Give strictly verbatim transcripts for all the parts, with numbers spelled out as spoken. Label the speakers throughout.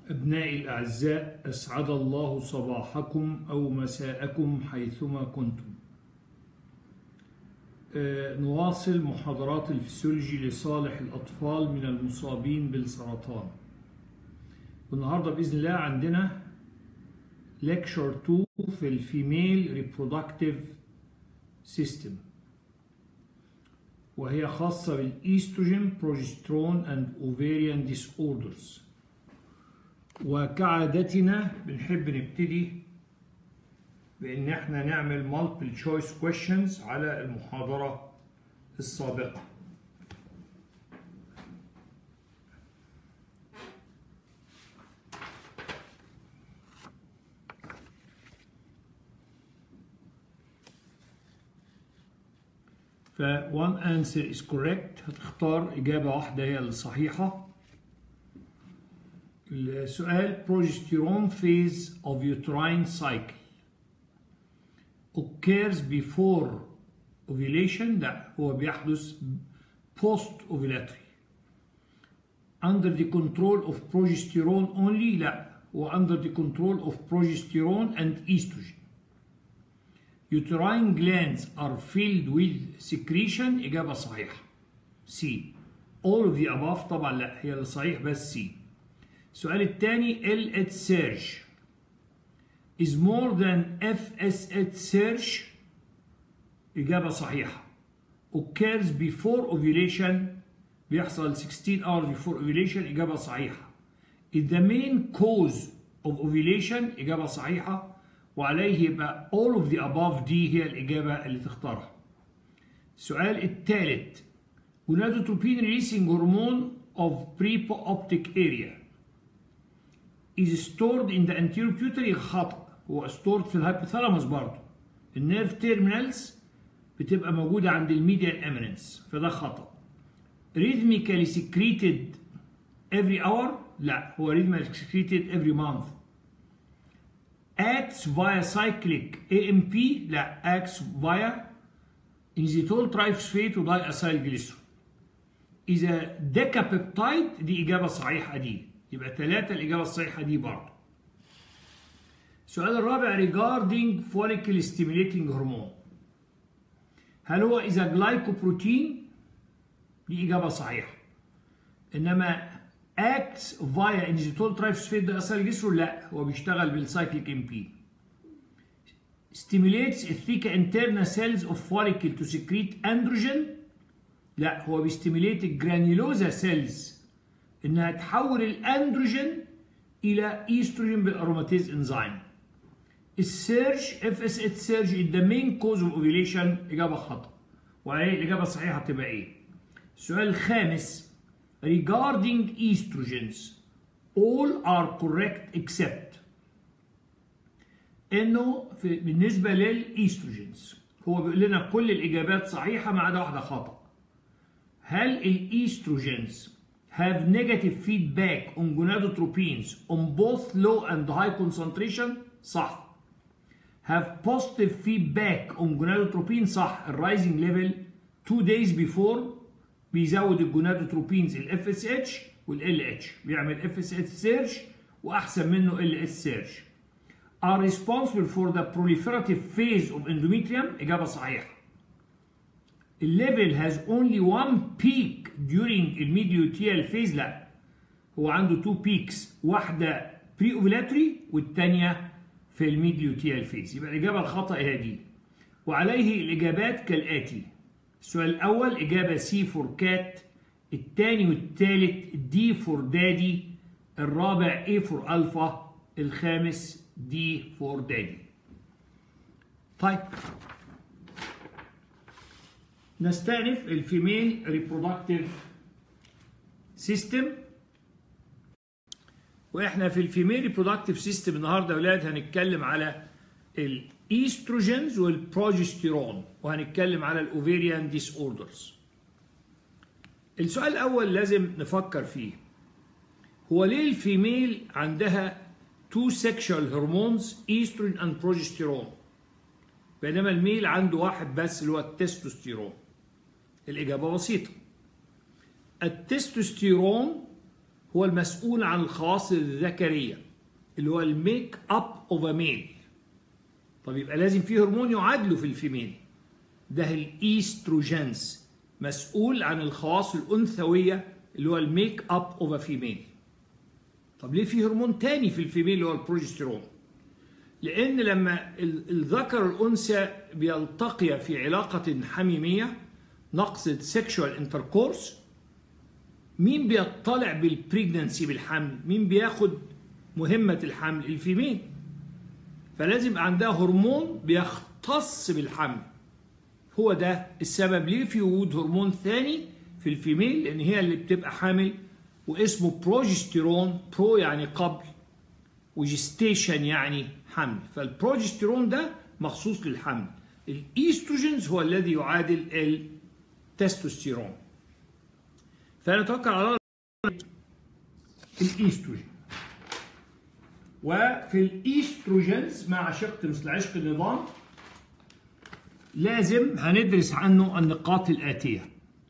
Speaker 1: أبنائي الأعزاء، أسعد الله صباحكم أو مساءكم حيثما كنتم. آه نواصل محاضرات الفسيولوجي لصالح الأطفال من المصابين بالسرطان. والنهاردة بإذن الله عندنا ليكتشر اتنين في الفيميل ريبرودكتيف سيستم، وهي خاصة بالإيستروجين بروجسترون أند أوفيريان ديس أوردرز. وكعادتنا بنحب نبتدي بإن احنا نعمل multiple choice questions على المحاضرة السابقة. ف one answer is correct، هتختار إجابة واحدة هي الصحيحة. السؤال progesterone phase of uterine cycle occurs before ovulation؟ لا، هو بيحدث post ovulatory. under the control of progesterone only؟ لا، هو under the control of progesterone and estrogen. uterine glands are filled with secretion؟ إجابة صحيحة C. all of the above طبعا لا، هي الصحيح بس C. السؤال الثاني L H surge is more than F S H surge؟ إجابة صحيحة. occurs before ovulation، بيحصل sixteen hours before ovulation، إجابة صحيحة. is the main cause of ovulation؟ إجابة صحيحة، وعليه يبقى all of the above دي هي الإجابة اللي تختارها. السؤال الثالث gonadotropin releasing hormone of pre-optic area is stored in the anterior pituitary؟ خطأ، هو stored في الهايبوثالاموس برضه. النيرف تيرمينالز بتبقى موجودة عند الميديال اميننس، فده خطأ. rhythmically secreted every hour؟ لا، هو rhythmically secreted every month. acts via cyclic A M P؟ لا، acts via inositol triphosphate ودايأسايل جليسرول. إذا decapeptide دي إجابة صحيحة دي، يبقى ثلاثة الإجابة الصحيحة دي برضه. السؤال الرابع regarding follicle stimulating hormone، هل هو إذا جلايكوبروتين؟ دي إجابة صحيحة. إنما acts via inositol triphosphate دايأسايل جليسرول لا، هو بيشتغل بالسايكليك ام بي. stimulates الثيكا internal cells of follicle to secrete androgen؟ لا، هو بيستيميليت الجرانيولوزا سيلز انها تحول الاندروجين الى ايستروجين بالاروماتيز انزيم. السيرج اف اس اتش سيرج is the main cause of ovulation، اجابه خطا، وعليه الاجابه الصحيحه تبقى ايه؟ السؤال الخامس regarding estrogens all are correct except انه في بالنسبه للايستروجينز هو بيقول لنا كل الاجابات صحيحه ما عدا واحده خطا. هل الايستروجينز have negative feedback on gonadotropins on both low and high concentration؟ صح. have positive feedback on gonadotropin؟ صح. الرايزنج ليفل two days before بيزود الجونادوتروبينز ال F S H وال L H، بيعمل F S H سيرج واحسن منه L H سيرج. are responsible for the proliferative phase of endometrium؟ إجابة صحيحة. الليفل has only one peak during الميديوتيال phase؟ لا، هو عنده two peaks، واحدة pre ovulatory والثانية في الميديوتيال phase، يبقى الإجابة الخطأ هي دي. وعليه الإجابات كالآتي: السؤال الأول إجابة C for cat، الثاني والثالث D for daddy، الرابع A for alpha، الخامس D for daddy. طيب نستأنف الفيميل ريبرودكتيف سيستم. واحنا في الفيميل ريبرودكتيف سيستم النهارده يا اولاد هنتكلم على الايستروجينز والبروجستيرون، وهنتكلم على الاوفيريان ديس اوردرز. السؤال الاول لازم نفكر فيه، هو ليه الفيميل عندها تو سيكشوال هرمونز ايستروجين اند بروجستيرون بينما الميل عنده واحد بس اللي هو التستوستيرون؟ الإجابة بسيطة. التستوستيرون هو المسؤول عن الخواص الذكرية اللي هو الميك اب اوف ا ميل. طب يبقى لازم فيه هرمون يعادله في الفيميل، ده الايستروجينز، مسؤول عن الخواص الانثويه اللي هو الميك اب اوف ا فيميل. طب ليه في هرمون تاني في الفيميل اللي هو البروجستيرون؟ لان لما الذكر والانثى بيلتقيا في علاقه حميميه، نقصد سيكشوال انتركورس، مين بيطلع بالبريجنانسي بالحمل؟ مين بياخد مهمه الحمل؟ الفيميل. فلازم يبقى عندها هرمون بيختص بالحمل. هو ده السبب ليه في وجود هرمون ثاني في الفيميل، لان هي اللي بتبقى حامل، واسمه بروجستيرون. برو يعني قبل، وجستيشن يعني حمل. فالبروجستيرون ده مخصوص للحمل. الايستروجينز هو الذي يعادل التستوستيرون. فنتوكل على الايستروجين. وفي الايستروجينز مع شق مثل عشق النظام لازم هندرس عنه النقاط الآتية.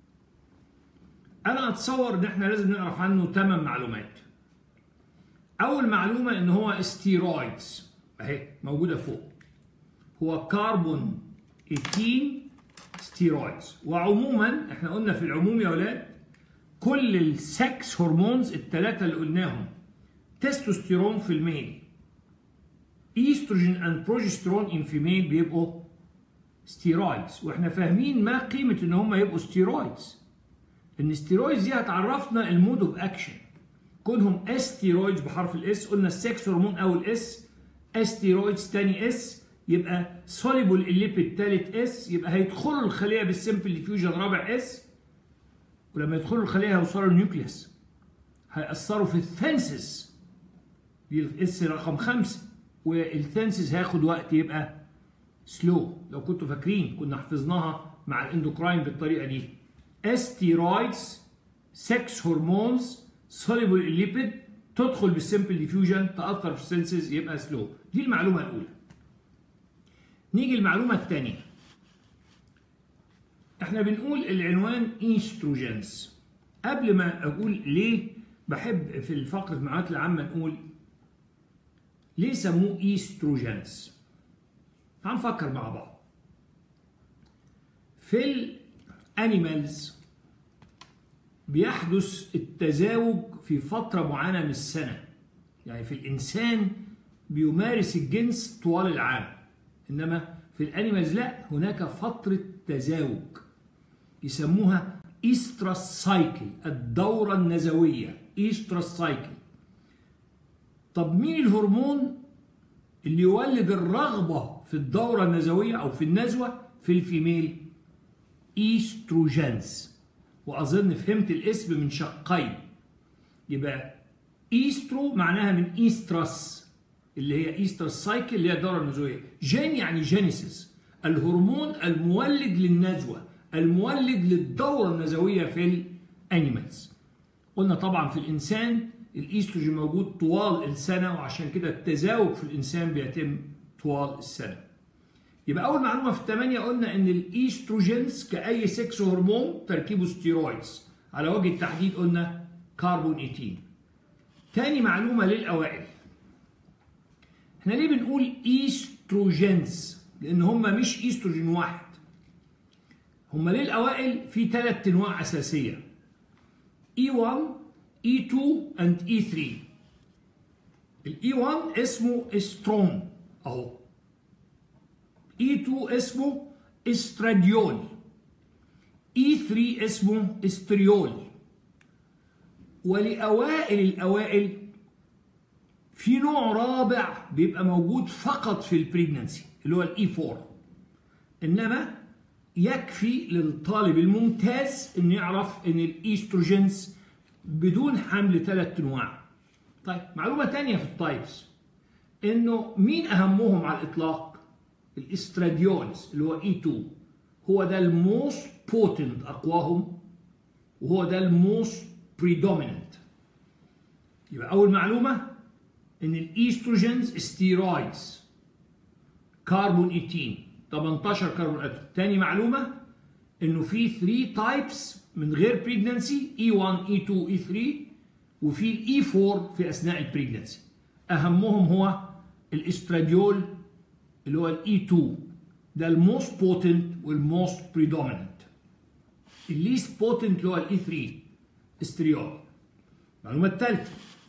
Speaker 1: أنا أتصور إن إحنا لازم نعرف عنه ثمان معلومات. أول معلومة إن هو ستيرويدز، أهي موجودة فوق، هو كربون ثمانية ستيرويدز. وعموما إحنا قلنا في العموم يا ولاد كل السكس هرمونز الثلاثة اللي قلناهم، تستوستيرون في الميل، ايستروجين اند بروجستيرون ان فيميل، بيبقوا ستيرويدز. واحنا فاهمين ما قيمه ان هم يبقوا ستيرويدز. ان الستيرويدز دي هتعرفنا المود اوف اكشن. كونهم استيرويدز بحرف الاس، قلنا السكس هرمون اول اس، استيرويدز تاني اس، يبقى سوليبل الليبيد تالت اس، يبقى هيدخلوا الخليه بالسمبل ديفيوجن رابع اس، ولما يدخلوا الخليه هيوصلوا النيوكليوس، هيأثروا في الثانسس دي الاس رقم خمسة، والثانسس هياخد وقت يبقى سلو. لو كنتوا فاكرين كنا حفظناها مع الاندوكراين بالطريقه دي. استيرويدز، سكس هرمونز، سوليبل الليبيد، تدخل بالسمبل ديفيوجن، تاثر في السنسز، يبقى سلو. دي المعلومه الاولى. نيجي المعلومه الثانيه. احنا بنقول العنوان ايستروجينز. قبل ما اقول ليه بحب في الفقره المعلومات العامه نقول ليه سموه ايستروجينز. تعالوا نفكر مع بعض. في الانيمالز بيحدث التزاوج في فترة معينة من السنة. يعني في الإنسان بيمارس الجنس طوال العام، إنما في الانيمالز لا، هناك فترة تزاوج يسموها إيسترس سايكل، الدورة النزوية، إيسترس سايكل. طب مين الهرمون اللي يولد الرغبة في الدورة النزوية أو في النزوة في الفيميل؟ إيستروجينز. وأظن فهمت الاسم من شقين. يبقى إيسترو معناها من إيسترس اللي هي إيسترس سايكل اللي هي الدورة النزوية. جين يعني جينيسيس، الهرمون المولد للنزوة، المولد للدورة النزوية في الأنيمالز. قلنا طبعا في الإنسان الإيستروجين موجود طوال السنة، وعشان كده التزاوج في الإنسان بيتم طوال السنة. يبقى أول معلومة في الثمانية قلنا إن الإيستروجينز كأي سكس هرمون تركيبه ستيرويدز، على وجه التحديد قلنا كربون ثمانية. تاني معلومة للأوائل. إحنا ليه بنقول إيستروجينز؟ لأن هما مش إيستروجين واحد. هما ليه الأوائل؟ في ثلاث أنواع أساسية: إي واحد، إي اثنين and إي ثلاثة. الإي واحد اسمه استرون أهو. إي اثنين اسمه استراديول. إي ثلاثة اسمه استريول. ولأوائل الأوائل في نوع رابع بيبقى موجود فقط في البريجنانسي اللي هو الإي أربعة. إنما يكفي للطالب الممتاز إنه يعرف إن الإيستروجينز بدون حمل ثلاث أنواع. طيب معلومة تانية في التايبس، إنه مين أهمهم على الإطلاق؟ الاستراديولز اللي هو إي اثنين، هو ده الموست بوتنت أقواهم، وهو ده الموست بريدوميننت. يبقى أول معلومة إن الإيستروجينز ستيرويدز، كربون ثمانية، ثمانية عشر كربون أتوم. تاني معلومة إنه في ثلاثة تايبس من غير بريجنانسي، إي واحد، إي اثنين، إي ثلاثة، وفي الاي أربعة في اثناء البريجنسي. اهمهم هو الاستراديول اللي هو الاي اتنين، ده الموست بوتنت والموست بريدوميننت. الليست بوتنت اللي هو الاي ثلاثة استريول. المعلومه الثالثه،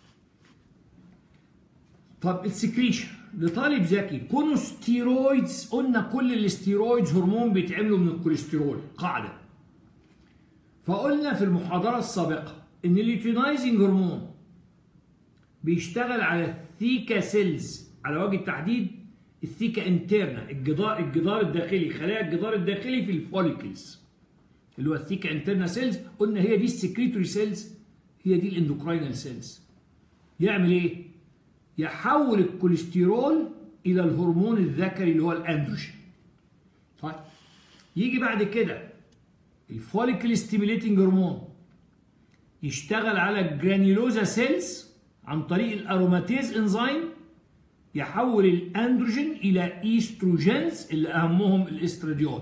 Speaker 1: طب السكريشن لطالب ذكي، كونوا ستيرويدز، قلنا كل الاستيرويدز هرمون بيتعملوا من الكوليسترول قاعده. فقلنا في المحاضره السابقه ان الليوتينايزنج هرمون بيشتغل على الثيكا سيلز، على وجه التحديد الثيكا انترنا، الجدار الجدار الداخلي، خلايا الجدار الداخلي في الفوليكلز اللي هو الثيكا انترنا سيلز. قلنا هي دي السكريتوري سيلز، هي دي الاندوكراينال سيلز. يعمل ايه؟ يحول الكوليسترول الى الهرمون الذكري اللي هو الاندروجين. طيب يجي بعد كده الفوليكل ستيميليتنج هرمون يشتغل على الجرانيولوزا سيلز عن طريق الاروماتيز انزيم، يحول الاندروجين الى ايستروجينز اللي اهمهم الاستراديول.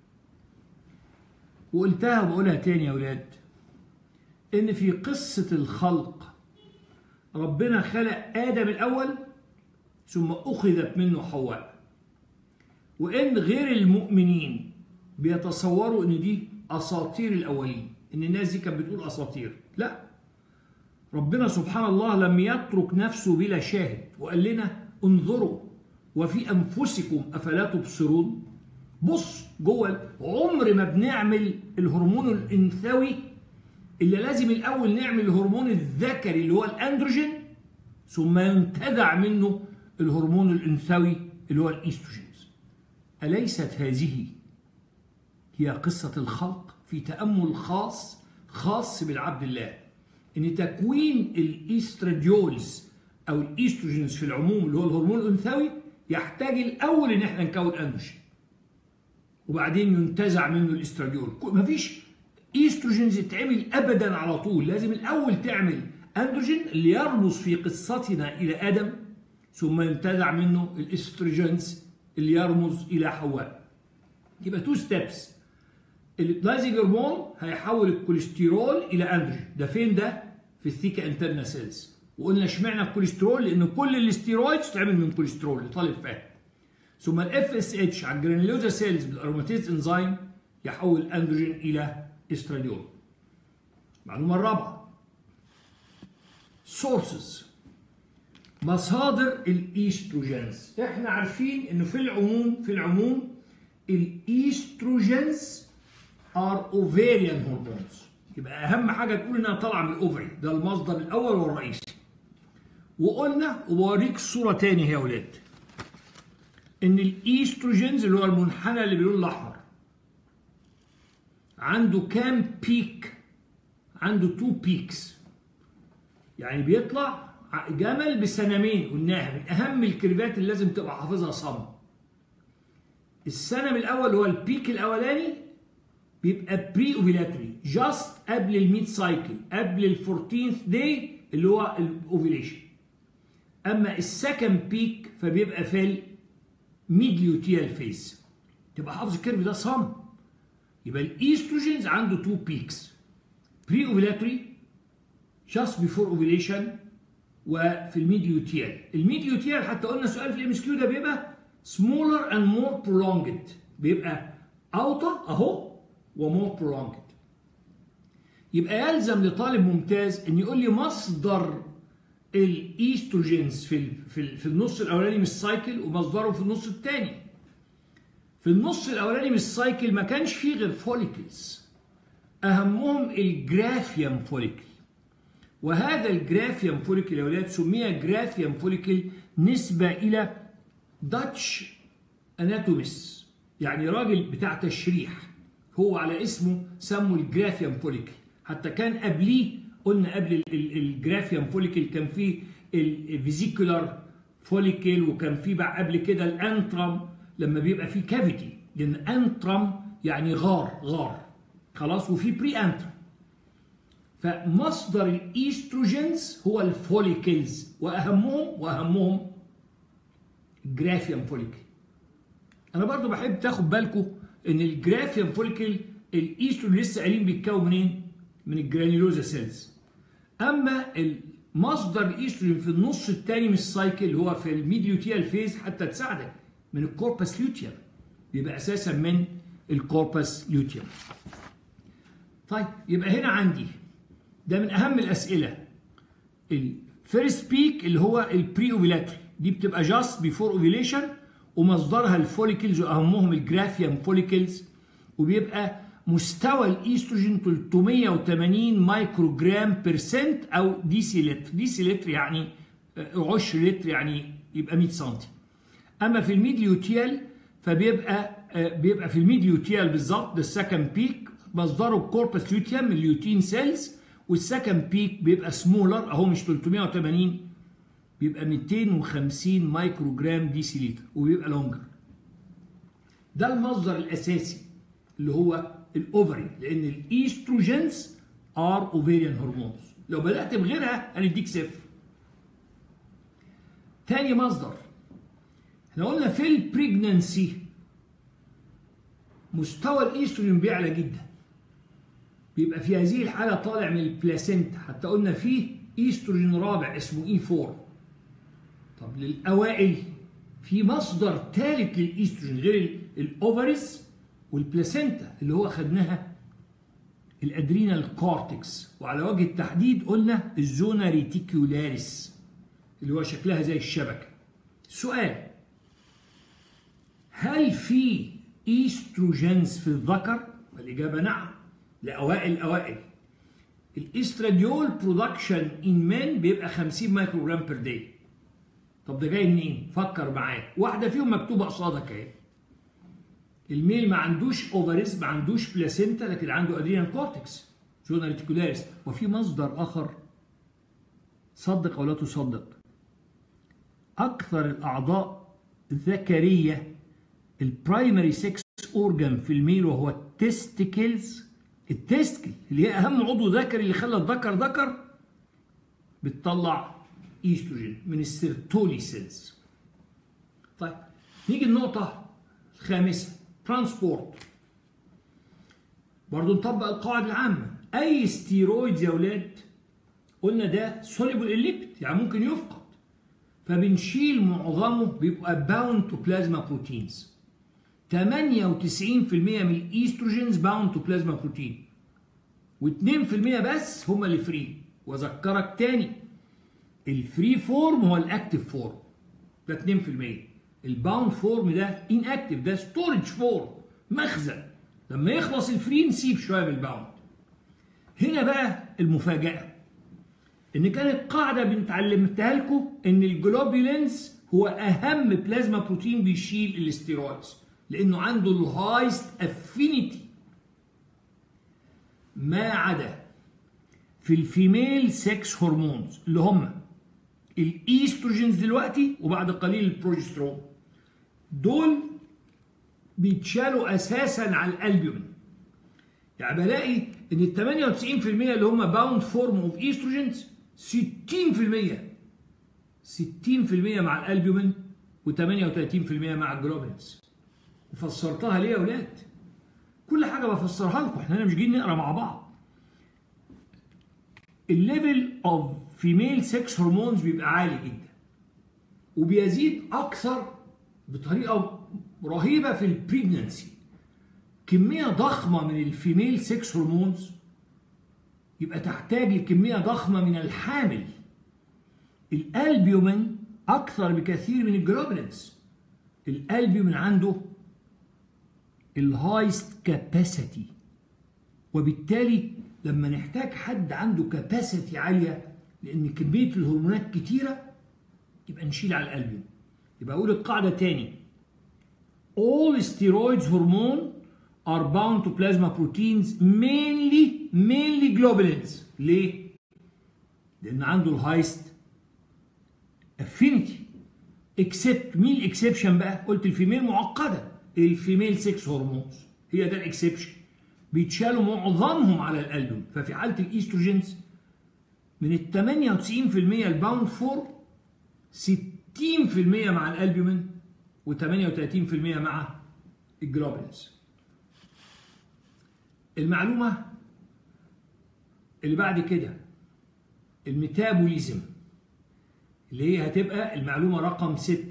Speaker 1: وقلتها وبقولها تاني يا اولاد، ان في قصه الخلق ربنا خلق ادم الاول ثم اخذت منه حواء، وان غير المؤمنين بيتصوروا ان دي اساطير الاولين، ان الناس دي كانت بتقول اساطير. لا، ربنا سبحان الله لم يترك نفسه بلا شاهد وقال لنا انظروا وفي انفسكم افلا تبصرون. بص جوه، عمر ما بنعمل الهرمون الانثوي اللي لازم الاول نعمل الهرمون الذكري اللي هو الاندروجين، ثم ينتزع منه الهرمون الانثوي اللي هو الايستروجينز. اليست هذه هي قصه الخلق في تامل خاص خاص بالعبد الله، ان تكوين الايستراديولز او الايستروجينز في العموم اللي هو الهرمون الانثوي يحتاج الاول ان احنا نكون اندروجين وبعدين ينتزع منه الاستراديول. مفيش ايستروجينز يتعمل ابدا على طول، لازم الاول تعمل اندروجين اللي يرمز في قصتنا الى ادم، ثم ينتزع منه الاستروجينز اللي يرمز الى حواء. يبقى تو ستيبس. اللايزنج هرمون هيحول الكوليسترول الى اندروجين، ده فين؟ ده في الثيكا انترنا سيلز. وقلنا اشمعنى الكوليسترول؟ لان كل الاستيرويدز تعمل من كوليسترول لطالب فاهم. ثم الاف اس اتش على الجرانيولوزا سيلز بالاروماتيز انزيم يحول الاندروجين الى استراديول. المعلومه الرابعه، سورسز، مصادر الايستروجينز. احنا عارفين انه في العموم في العموم الايستروجينز ار اوفيريان هرمونز، يبقى اهم حاجه تقول انها طالعه من الاوفري، ده المصدر الاول والرئيسي. وقلنا وبوريك الصوره تاني يا اولاد، ان الايستروجينز اللي هو المنحنى اللي باللون الاحمر عنده كام بيك؟ عنده تو بيكس، يعني بيطلع جمل بسنمين. قلناها من اهم الكيرفات اللي لازم تبقى حافظها صم. السنم الاول هو البيك الاولاني بيبقى بري اوفيلاتوري، جاست قبل الميد سايكل، قبل الفورتينث داي اللي هو الاوفيليشن. اما السكند بيك فبيبقى في الميد ليوتيال فيز. تبقى حافظ الكيرف ده صم. يبقى الايستروجينز عنده تو بيكس، بري اوفيلاتوري جاست بيفور اوفيليشن وفي الميد ليوتيال. الميد ليوتيال حتى قلنا سؤال في الام اس كيو ده بيبقى smaller and more prolonged، بيبقى اوطى اهو ومور prolonged. يبقى يلزم لطالب ممتاز ان يقول لي مصدر الايستروجينز في في في النص الاولاني من السايكل ومصدره في النص الثاني. في النص الاولاني من السايكل ما كانش فيه غير فوليكلز، اهمهم الجرافيام فوليكل. وهذا الجرافيام فوليكل يا اولاد سمي جرافيام فوليكل نسبه الى داتش اناتوميس، يعني راجل بتاع تشريح، هو على اسمه سموا الجرافيام فوليكل. حتى كان قبليه قلنا قبل الجرافيام فوليكل كان فيه الفيزيكولار فوليكل، وكان فيه بقى قبل كده الانترم لما بيبقى فيه كافيتي، لان انترم يعني غار غار خلاص، وفي بري انترم. فمصدر الايستروجينز هو الفوليكلز، واهمهم واهمهم الجرافيام فوليكل. انا برضو بحب تاخد بالكم ان الجرافيام فوليكل الايستروجين لسه قايلين بيتكون منين؟ من الجرانيولوزا سيلز. اما مصدر الايستروجين في النص الثاني من السايكل اللي هو في الميديوتيال فيز حتى تساعدك من الكوربس لوتيوم، بيبقى اساسا من الكوربس لوتيوم. طيب يبقى هنا عندي ده من اهم الاسئله. الفيرست بيك اللي هو البري اوفيلاتري، دي بتبقى جاست بيفور اوفيليشن، ومصدرها الفوليكلز واهمهم الجرافيام فوليكلز، وبيبقى مستوى الايستروجين ثلاثمية وثمانين مايكرو جرام بيرسنت او ديسي لتر، ديسي لتر يعني عشر لتر، يعني يبقى مية سنتي. اما في الميديوتيال فبيبقى بيبقى في الميديوتيال بالظبط ده السكند بيك، مصدره الكوربس لوتيوم من اليوتين سيلز، والسكند بيك بيبقى سمولر اهو مش ثلاثمية وثمانين، بيبقى مئتين وخمسين مايكرو جرام ديسي لتر وبيبقى لونجر. ده المصدر الاساسي اللي هو الاوفري، لان الايستروجينز ار اوفيريان هرمونز، لو بدات بغيرها هنديك صفر. تاني مصدر احنا قلنا في البريجنانسي مستوى الايستروجين بيعلى جدا، بيبقى في هذه الحاله طالع من البلاسينتا، حتى قلنا فيه ايستروجين رابع اسمه اي أربعة. طب للاوائل في مصدر ثالث للايستروجين غير الاوفريز والبلاسينتا اللي هو خدناها الادرينال كورتكس، وعلى وجه التحديد قلنا الزونا ريتيكولاريس اللي هو شكلها زي الشبكه. سؤال: هل في ايستروجينز في الذكر؟ والاجابه نعم، لاوائل الاوائل. الاستراديول برودكشن ان مان بيبقى خمسين مايكرو جرام بير داي. طب ده جاي منين؟ فكر معايا، واحده فيهم مكتوبه قصادك اهي. الميل ما عندوش اوفريز، ما عندوش بلاسينتا، لكن عنده ادرينال كورتكس زونا ريتيكولاريس. وفي مصدر اخر، صدق او لا تصدق، اكثر الاعضاء الذكريه البرايمري سكس اورجان في الميل وهو التستيكلز. التستيكل اللي هي اهم عضو ذكري اللي خلى الذكر ذكر، بتطلع ايستروجين من السيرتولي سيلز. طيب نيجي النقطه الخامسه، ترانسبورت. برضو نطبق القواعد العامه. اي ستيرويد يا اولاد قلنا ده سوليبل الليبيد، يعني ممكن يفقد، فبنشيل معظمه، بيبقى باوند تو بلازما بروتينز. ثمانية وتسعين بالمئة من الايستروجينز باوند تو بلازما بروتين، واثنين بالمئة بس هم اللي فري. واذكرك تاني، الفري فورم هو الاكتيف فورم، ده اثنين بالمئة. الباوند فورم ده ان اكتيف، ده ستورج فورم، مخزن، لما يخلص الفري نسيب شويه بالباوند. هنا بقى المفاجاه، ان كانت قاعده بنتعلمتها لكم ان الجلوبولينز هو اهم بلازما بروتين بيشيل الاستيرويدز، لانه عنده الهايست افينيتي، ما عدا في الفيميل سكس هرمونز اللي هم الايستروجينز دلوقتي وبعد قليل البروجسترون، دول بيتشالوا اساسا على الالبومين. يعني بلاقي ان ال ثمانية وتسعين بالمئة اللي هم باوند فورم اوف ايستروجينز ستين بالمئة ستين بالمئة مع الالبومين وثمانية وثلاثين بالمئة مع الجلوبينز. وفسرتها ليه يا اولاد؟ كل حاجه بفسرها لكم، احنا هنا مش جايين نقرا مع بعض. الليفل اوف فيميل سكس هرمونز بيبقى عالي جدا، وبيزيد اكثر بطريقه رهيبه في البريجنانسي. كميه ضخمه من الفيميل سكس هرمونز يبقى تحتاج لكميه ضخمه من الحامل. الالبيومين اكثر بكثير من الجلوبولينز. الالبيومين عنده الهايست كاباسيتي، وبالتالي لما نحتاج حد عنده كاباسيتي عاليه لان كميه الهرمونات كتيره يبقى نشيل على الالبيومين. يبقى اقول القاعده تاني: all steroids hormone are bound to plasma proteins mainly mainly globulins. ليه؟ لان عنده الهايست افينيتي. اكسبت مين الاكسبشن بقى؟ قلت الفيميل معقده، الفيميل سكس هرمونز هي ده الاكسبشن، بيتشالوا معظمهم على الالبوم. ففي حاله الايستروجينز من ال ثمانية وتسعين بالمئة الباوند فور، ستين بالمئة مع الالبومين وثمانية وثلاثين بالمئة مع الجلوبولينز. المعلومه اللي بعد كده، الميتابوليزم اللي هي هتبقى المعلومة رقم ستة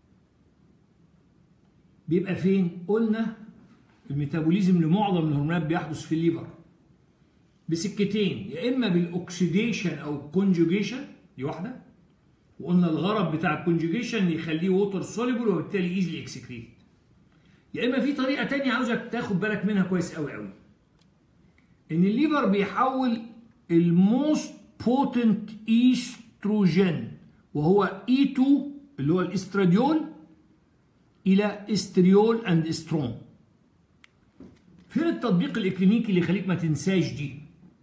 Speaker 1: بيبقى فين؟ قلنا الميتابوليزم لمعظم الهرمونات بيحدث في الليفر بسكتين، يا اما بالاكسيديشن او الكونجوجيشن، دي واحده، وقلنا الغرض بتاع الكونجوجيشن يخليه ووتر سوليبل وبالتالي ايزلي اكسكريت، يا اما في طريقه ثانيه عاوزك تاخد بالك منها كويس قوي قوي، ان الليفر بيحول الموست بوتنت ايستروجين وهو اي اتنين اللي هو الاستراديول الى استريول اند استرون. فين التطبيق الاكلينيكي اللي يخليك ما تنساش دي؟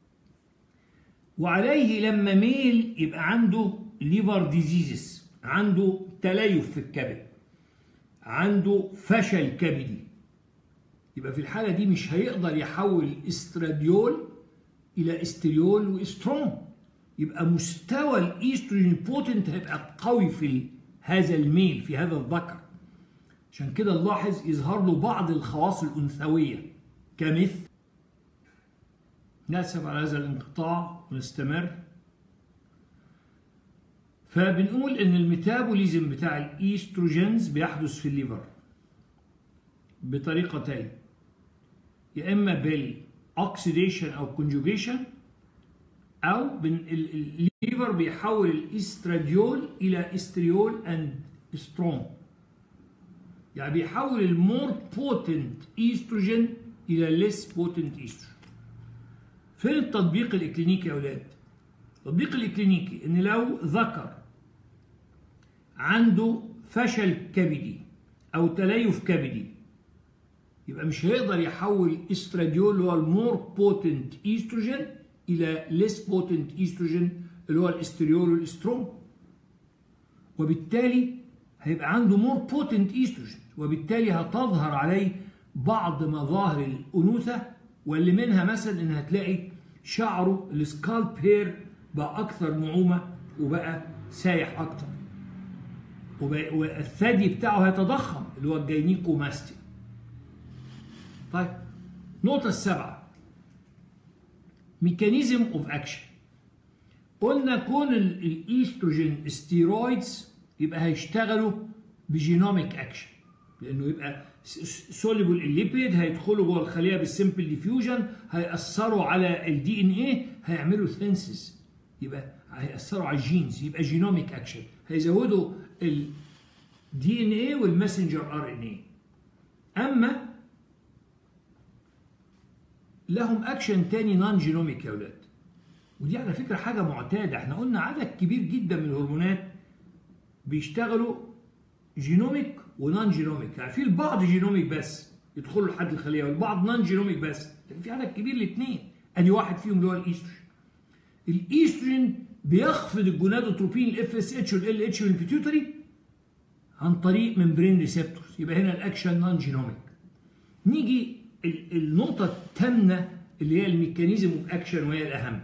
Speaker 1: وعليه لما ميل يبقى عنده ليفر ديزيزز، عنده تليف في الكبد، عنده فشل كبدي، يبقى في الحالة دي مش هيقدر يحول استراديول إلى استريول واسترون، يبقى مستوى الايستروجين بوتنت هيبقى قوي في هذا الميل، في هذا الذكر. عشان كده نلاحظ يظهر له بعض الخواص الأنثوية كمثل، نأسف على هذا الانقطاع ونستمر. فبنقول ان الميتابوليزم بتاع الايستروجينز بيحدث في الليفر بطريقتين، يا اما بالاكسيديشن او كونجوجيشن، او الليفر بيحول الاستراديول الى استريول اند استرون، يعني بيحول المور بوتنت ايستروجين الى ليس بوتنت ايستروجين. فين التطبيق الاكلينيكي يا اولاد؟ التطبيق الاكلينيكي ان لو ذكر عنده فشل كبدي او تليف كبدي، يبقى مش هيقدر يحول استراديول اللي هو المور بوتنت ايستروجين الى ليس بوتنت ايستروجين اللي هو الاستريول والاسترون، وبالتالي هيبقى عنده مور بوتنت ايستروجين، وبالتالي هتظهر عليه بعض مظاهر الانوثه، واللي منها مثلا ان هتلاقي شعره السكالب هير بقى اكثر نعومه وبقى سايح اكتر، والثدي بتاعه هيتضخم اللي هو الجاينيكوماستي. طيب النقطه السابعه، ميكانيزم اوف اكشن. قلنا كون الايستروجين ستيرويدز يبقى هيشتغلوا بجينوميك اكشن، لانه يبقى سوليبل الليبيد، هيدخلوا جوه الخليه بالسمبل ديفيوجن، هيأثروا على الدي ان ايه، هيعملوا ثينسيس، يبقى هيأثروا على الجينز، يبقى جينوميك اكشن، هيزودوا الدي ان ايه والماسنجر ار ان ايه. اما لهم اكشن تاني نون جينوميك يا اولاد، ودي على فكره حاجه معتاده، احنا قلنا عدد كبير جدا من الهرمونات بيشتغلوا جينوميك ونون جينوميك، يعني في البعض جينوميك بس يدخلوا لحد الخليه، والبعض نون جينوميك بس، لكن في عدد كبير الاثنين، ادي واحد فيهم اللي هو الايستروجين. الايستروجين بيخفض الجونادوتروبين الاف اس اتش والال اتش والبيتيوتري عن طريق ممبرين ريسبتورز، يبقى هنا الاكشن نون جينوميك. نيجي النقطه الثامنه اللي هي الميكانيزم اوف اكشن، وهي الاهم،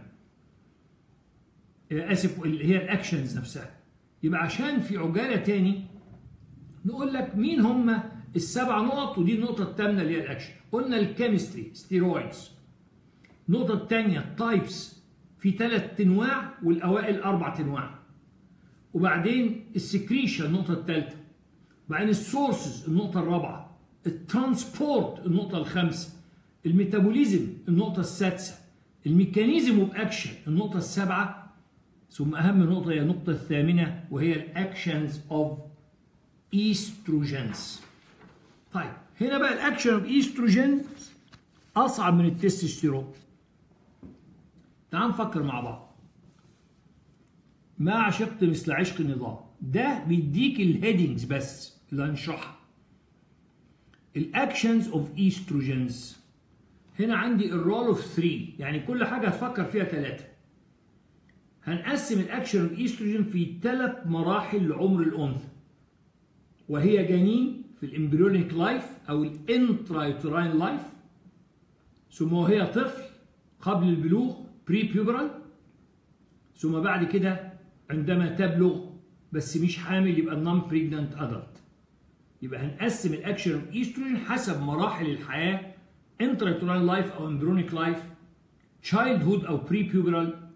Speaker 1: اسف اللي هي الاكشنز نفسها. يبقى عشان في عجاله تاني نقول لك مين هم السبع نقط، ودي النقطه الثامنه اللي هي الاكشن. قلنا الكيمستري ستيرويدز. النقطه الثانيه التايبس، في ثلاث انواع والاوائل اربع انواع. وبعدين السكريشن النقطه الثالثه. وبعدين السورسز النقطه الرابعه. الترانسبورت النقطه الخامسه. الميتابوليزم النقطه السادسه. الميكانيزم اوف اكشن النقطه السابعه. ثم اهم نقطه هي النقطه الثامنه، وهي الاكشنز اوف ايستروجينز. طيب هنا بقى الاكشن اوف ايستروجين اصعب من التستوستيرون. تعال نفكر مع بعض. ما عشقت مثل عشق النظام، ده بيديك الهيدنجز بس اللي هنشرحها. الاكشنز اوف ايستروجينز، هنا عندي الرول اوف ثلاثة، يعني كل حاجه هتفكر فيها ثلاثه. هنقسم الاكشن اوف ايستروجين في ثلاث مراحل لعمر الانثى، وهي جنين في الامبريونيك لايف او الانترايوتراين لايف، ثم وهي طفل قبل البلوغ بري بيوبرال، ثم بعد كده عندما تبلغ بس مش حامل يبقى النون بريجنانت ادلت. يبقى هنقسم الاكشن اوف ايستروجين حسب مراحل الحياه، انترايوتراين لايف او امبريونيك لايف، تشايلد هود او بري بيوبرال،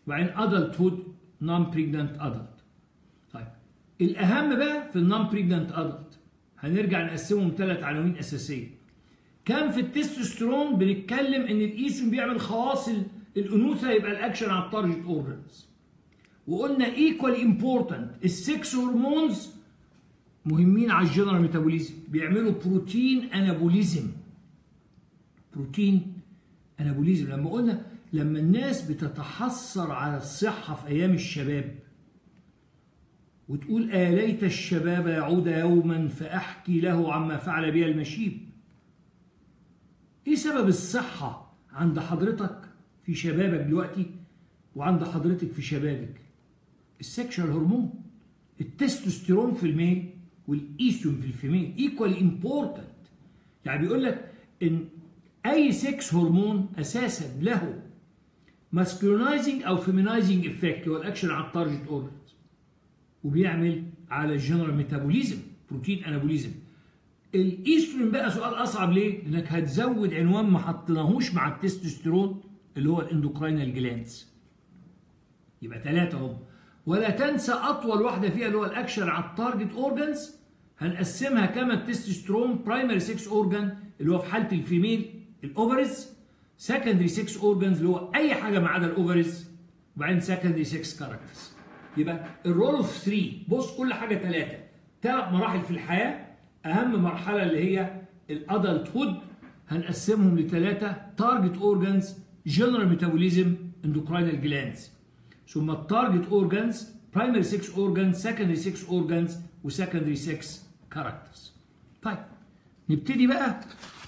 Speaker 1: وبعدين adulthood non pregnant adult. طيب الاهم بقى في النون بريجنانت ادلت هنرجع نقسمهم ثلاث عناوين اساسيه. كان في التستوستيرون بنتكلم ان الايستروجين بيعمل خواص الانوثه، يبقى الاكشن على التارجت اورجنز. وقلنا ايكوالي امبورتنت السكس هرمونز مهمين على الجنرال ميتابوليزم، بيعملوا بروتين انابوليزم. بروتين انابوليزم لما قلنا لما الناس بتتحسر على الصحه في ايام الشباب وتقول آه ليت الشباب يعود يوما فأحكي له عما فعل بي المشيب. إيه سبب الصحة عند حضرتك في شبابك دلوقتي وعند حضرتك في شبابك؟ السكشوال هرمون، التستوستيرون في الميل والإيستروجين في الفيميل ايكوالي امبورتنت. يعني بيقول لك إن أي سكس هرمون أساسا له ماسكولينايزنج أو فيمينايزنج إفكت، هو الأكشن على التارجت أورجن، وبيعمل على الجنرال ميتابوليزم بروتين انابوليزم. الايستروجين بقى سؤال اصعب ليه؟ لانك هتزود عنوان ما حطيناهوش مع التستوستيرون اللي هو الاندوكراينال جلاندز. يبقى ثلاثه هم. ولا تنسى اطول واحده فيها اللي هو الاكشن على التارجت اورجنز، هنقسمها كما التستوستيرون برايمري سكس اورجن اللي هو في حاله الفيميل الاوفرز، سكندري سكس اورجنز اللي هو اي حاجه ما عدا الاوفرز، وبعدين سكندري سكس كاركترز. يبقى الرول اوف ثلاثة، بص كل حاجه ثلاثه، ثلاث مراحل في الحياه. اهم مرحله اللي هي الادلت هود هنقسمهم لثلاثه: تارجت اورجانز، جنرال ميتابوليزم، اندوكراينال جلاندز. ثم التارجت اورجانز، برايمري سكس اورجانز، سكندري سكس اورجانز، وسكندري سكس كاركترز. طيب نبتدي بقى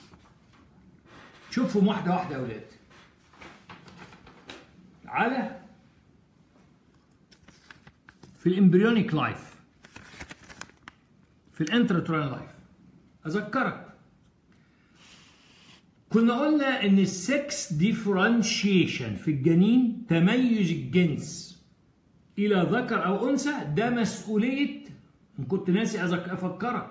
Speaker 1: شوفهم واحده واحده يا اولاد. على في الامبريونيك لايف، في الانتراتورال لايف. اذكرك كنا قلنا ان السكس ديفرنشيشن في الجنين، تميز الجنس الى ذكر او انثى، ده مسؤوليه، ان كنت ناسي افكرك،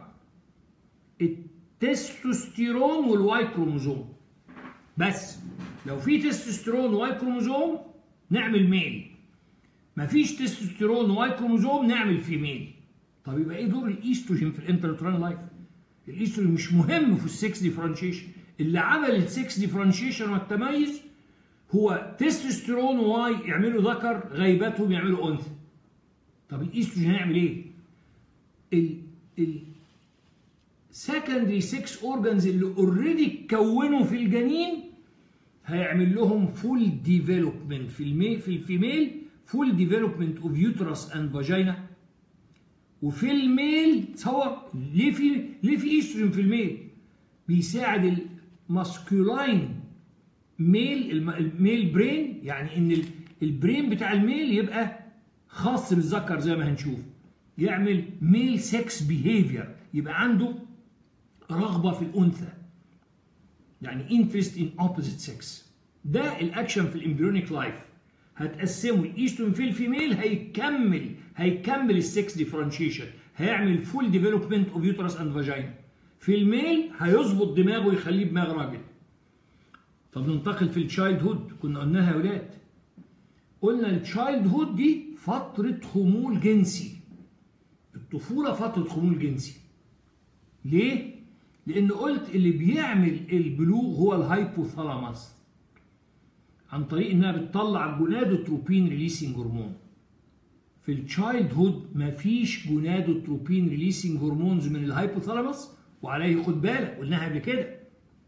Speaker 1: التستوستيرون والواي كروموزوم. بس لو في تستوستيرون وواي كروموزوم نعمل ميل، مفيش تستوستيرون وواي كروموزوم نعمل فيميل. طب يبقى ايه دور الايستروجين في الانتراتورال لايف؟ الايستروجين مش مهم في السكس ديفرنشيشن، اللي عمل السكس ديفرنشيشن والتميز هو تستوستيرون وواي يعملوا ذكر، غيبتهم يعملوا انثى. طب الايستروجين هيعمل ايه؟ ال ال secondary six organs اللي اوريدي اتكونوا في الجنين هيعمل لهم فول ديفلوبمنت في الميل، في الفيميل فول ديفلوبمنت اوف يوترس اند فاجينا، وفي الميل تصور ليه في ليه في ايستروجين في الميل؟ بيساعد الماسكولاين ميل الميل برين، يعني ان البرين بتاع الميل يبقى خاص بالذكر زي ما هنشوف، يعمل ميل سكس بيهيفير، يبقى عنده رغبه في الانثى، يعني انترست ان اوبوزيت سكس. ده الاكشن في الامبريونيك لايف. هتقسمه الايستروجين في الفيميل هيكمل هيكمل السكس ديفرنشيشن، هيعمل فول ديفلوبمنت اوف يوترس اند فاجينا. في الميل هيظبط دماغه ويخليه دماغ راجل. طب ننتقل في التشايلد هود، كنا قلناها يا ولاد. قلنا التشايلد هود دي فتره خمول جنسي. الطفوله فتره خمول جنسي. ليه؟ لان قلت اللي بيعمل البلوغ هو الهايبوثالاموس، عن طريق انها بتطلع جونادوتروبين ريليسنج هرمون. في التشايلد هود مفيش جونادوتروبين ريليسنج هرمونز من الهايبوثالاموس، وعليه خد بالك قلناها قبل كده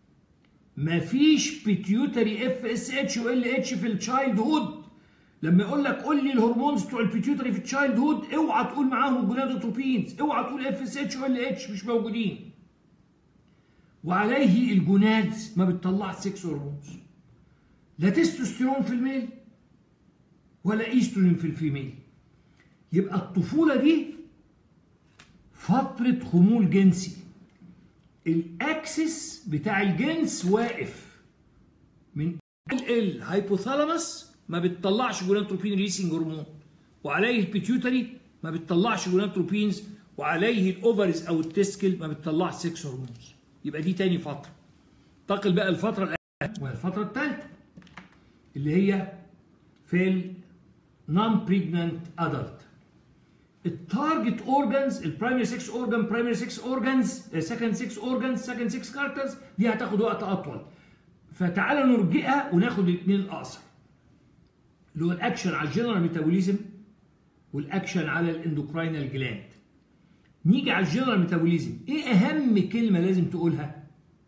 Speaker 1: مفيش بيتيوتري اف اس اتش وال اتش في التشايلد هود. لما يقول لك قول لي الهرمونز بتوع البيتيوتري في التشايلد هود، اوعى تقول معاهم الجونادوتروبينز، اوعى تقول اف اس اتش وال اتش، مش موجودين. وعليه الجونادز ما بتطلعش سكس هرمونز، لا تستوستيرون في الميل ولا ايستروجين في الفيميل. يبقى الطفوله دي فتره خمول جنسي، الاكسس بتاع الجنس واقف من الهايبوثالاموس ما بتطلعش جونادوتروبين ريليسنج هرمون، وعليه البيتيوتري ما بتطلعش جونادوتروبينز، وعليه الاوفرز او التستكل ما بتطلعش سكس هرمونز. يبقى دي تاني فتره. انتقل بقى الفتره الثالثه وهي الفتره الثالثه اللي هي في نون بريجنانت ادلت. التارجت اورجانز البرايمري سكس اورجان برايمري سكس اورجانز سكند سكس اورجانز سكند سكس كاركترز دي هتاخد وقت اطول، فتعالى نرجئها وناخد الاثنين الاقصر اللي هو الاكشن على الجنرال ميتابوليزم والاكشن على الاندوكراينال جلاند. نيجي على الجنرال ميتابوليزم، ايه اهم كلمه لازم تقولها؟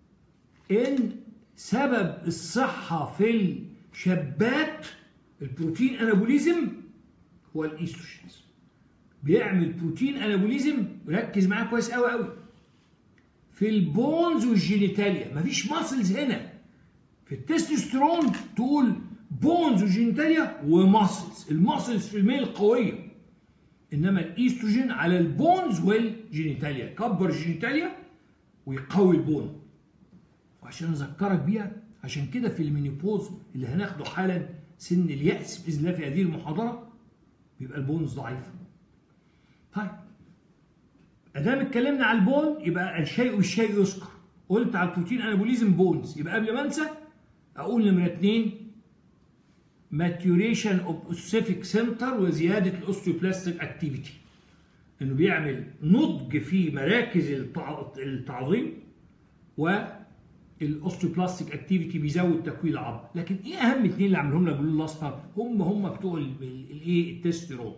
Speaker 1: ان سبب الصحه في الشابات البروتين انابوليزم هو الايستروجينز. بيعمل بروتين انابوليزم، ركز معايا كويس قوي قوي، في البونز والجينيتاليا. مفيش ماسلز هنا. في التستوستيرون تقول بونز وجينيتاليا وماسلز، الماسلز في الميل قويه، انما الايستروجين على البونز والجينيتاليا، كبر الجينيتاليا ويقوي البون. وعشان اذكرك بيها، عشان كده في المينيبوز اللي هناخده حالا، سن اليأس باذن الله في هذه المحاضره، بيبقى البونز ضعيفه. طيب ادام اتكلمنا على البون يبقى الشيء والشيء يذكر. قلت على البروتين انابوليزم بونز، يبقى قبل ما انسى اقول نمره اثنين maturation of ossific center وزياده الاوستيوبلاستيك اكتيفيتي، انه بيعمل نضج في مراكز التعظيم، والاوستيوبلاستيك اكتيفيتي بيزود تكوين العظم. لكن ايه اهم اثنين اللي عملهم لك باللون الاصفر؟ هم هم بتوع الايه التستيرون.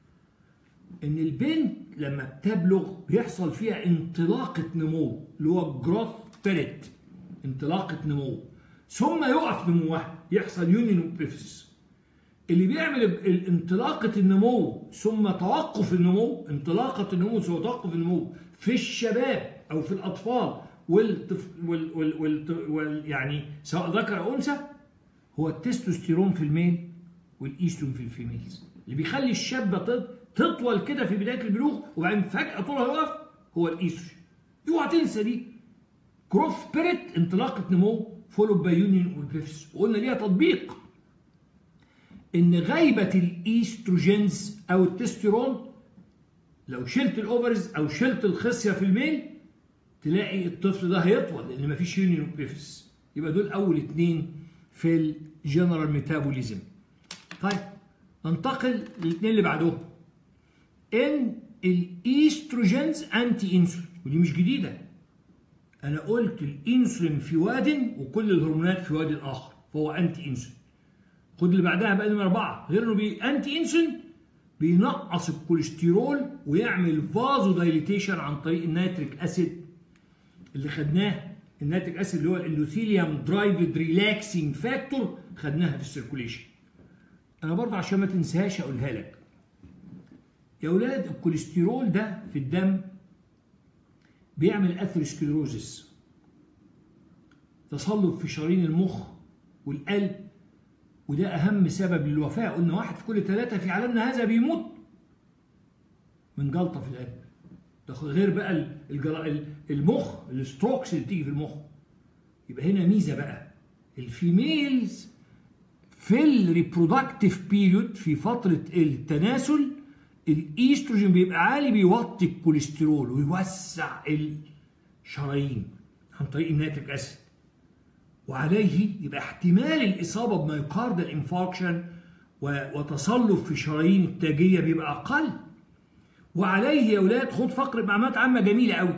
Speaker 1: ان البنت لما بتبلغ بيحصل فيها انطلاقه نمو اللي هو جروث بيريد، انطلاقه نمو، ثم يقف نموها، يحصل يونيون وبيفيسيس. اللي بيعمل انطلاقه النمو ثم توقف النمو، انطلاقه النمو ثم توقف النمو في الشباب او في الاطفال والطفل وال وال وال وال يعني سواء ذكر او انثى، هو التستوستيرون في الميل والايستروجين في الفيميلز. اللي بيخلي الشابه تطول كده في بدايه البلوغ وبعدين فجاه طولها يقف هو الايستروجين. اوعى تنسى دي. جروث بيريد، انطلاقه نمو، فولو باي يونيون والبيفس. وقلنا ليها تطبيق ان غيبه الايستروجينز او التستيرون، لو شلت الاوفرز او شلت الخصيه في الميل تلاقي الطفل ده هيطول لان مفيش يونيون والبيفس. يبقى دول اول اثنين في الجنرال ميتابوليزم. طيب ننتقل للاثنين اللي بعدهم. ان الايستروجينز انتي انسولين، ودي مش جديده. انا قلت الانسولين في واد وكل الهرمونات في واد اخر، فهو انتي انسولين. خد اللي بعدها بقى نمره اربعه، غير انه بي انتي انسولين بينقص الكوليسترول ويعمل فازو دايليتيشن عن طريق النيتريك اسيد اللي خدناه. النيتريك اسيد اللي هو الاندوثيليوم درايفد ريلاكسنج فاكتور، خدناها في السيركوليشن. انا برضه عشان ما تنساهاش اقولها لك يا اولاد، الكوليسترول ده في الدم بيعمل اثيروسكليروزس، تصلب في شرايين المخ والقلب، وده اهم سبب للوفاه. قلنا واحد في كل ثلاثه في عالمنا هذا بيموت من جلطه في القلب. ده غير بقى المخ، الستروكس اللي بتيجي في المخ. يبقى هنا ميزه بقى، الفيميلز في الريبرودكتيف بيريود، في فتره التناسل، الايستروجين بيبقى عالي، بيوطي الكوليسترول ويوسع الشرايين عن طريق النيتريك اسيد، وعليه يبقى احتمال الاصابه بمايوكاردال انفاركشن وتصلب في شرايين التاجيه بيبقى اقل. وعليه يا اولاد خد فقره معلومات عامه جميله قوي.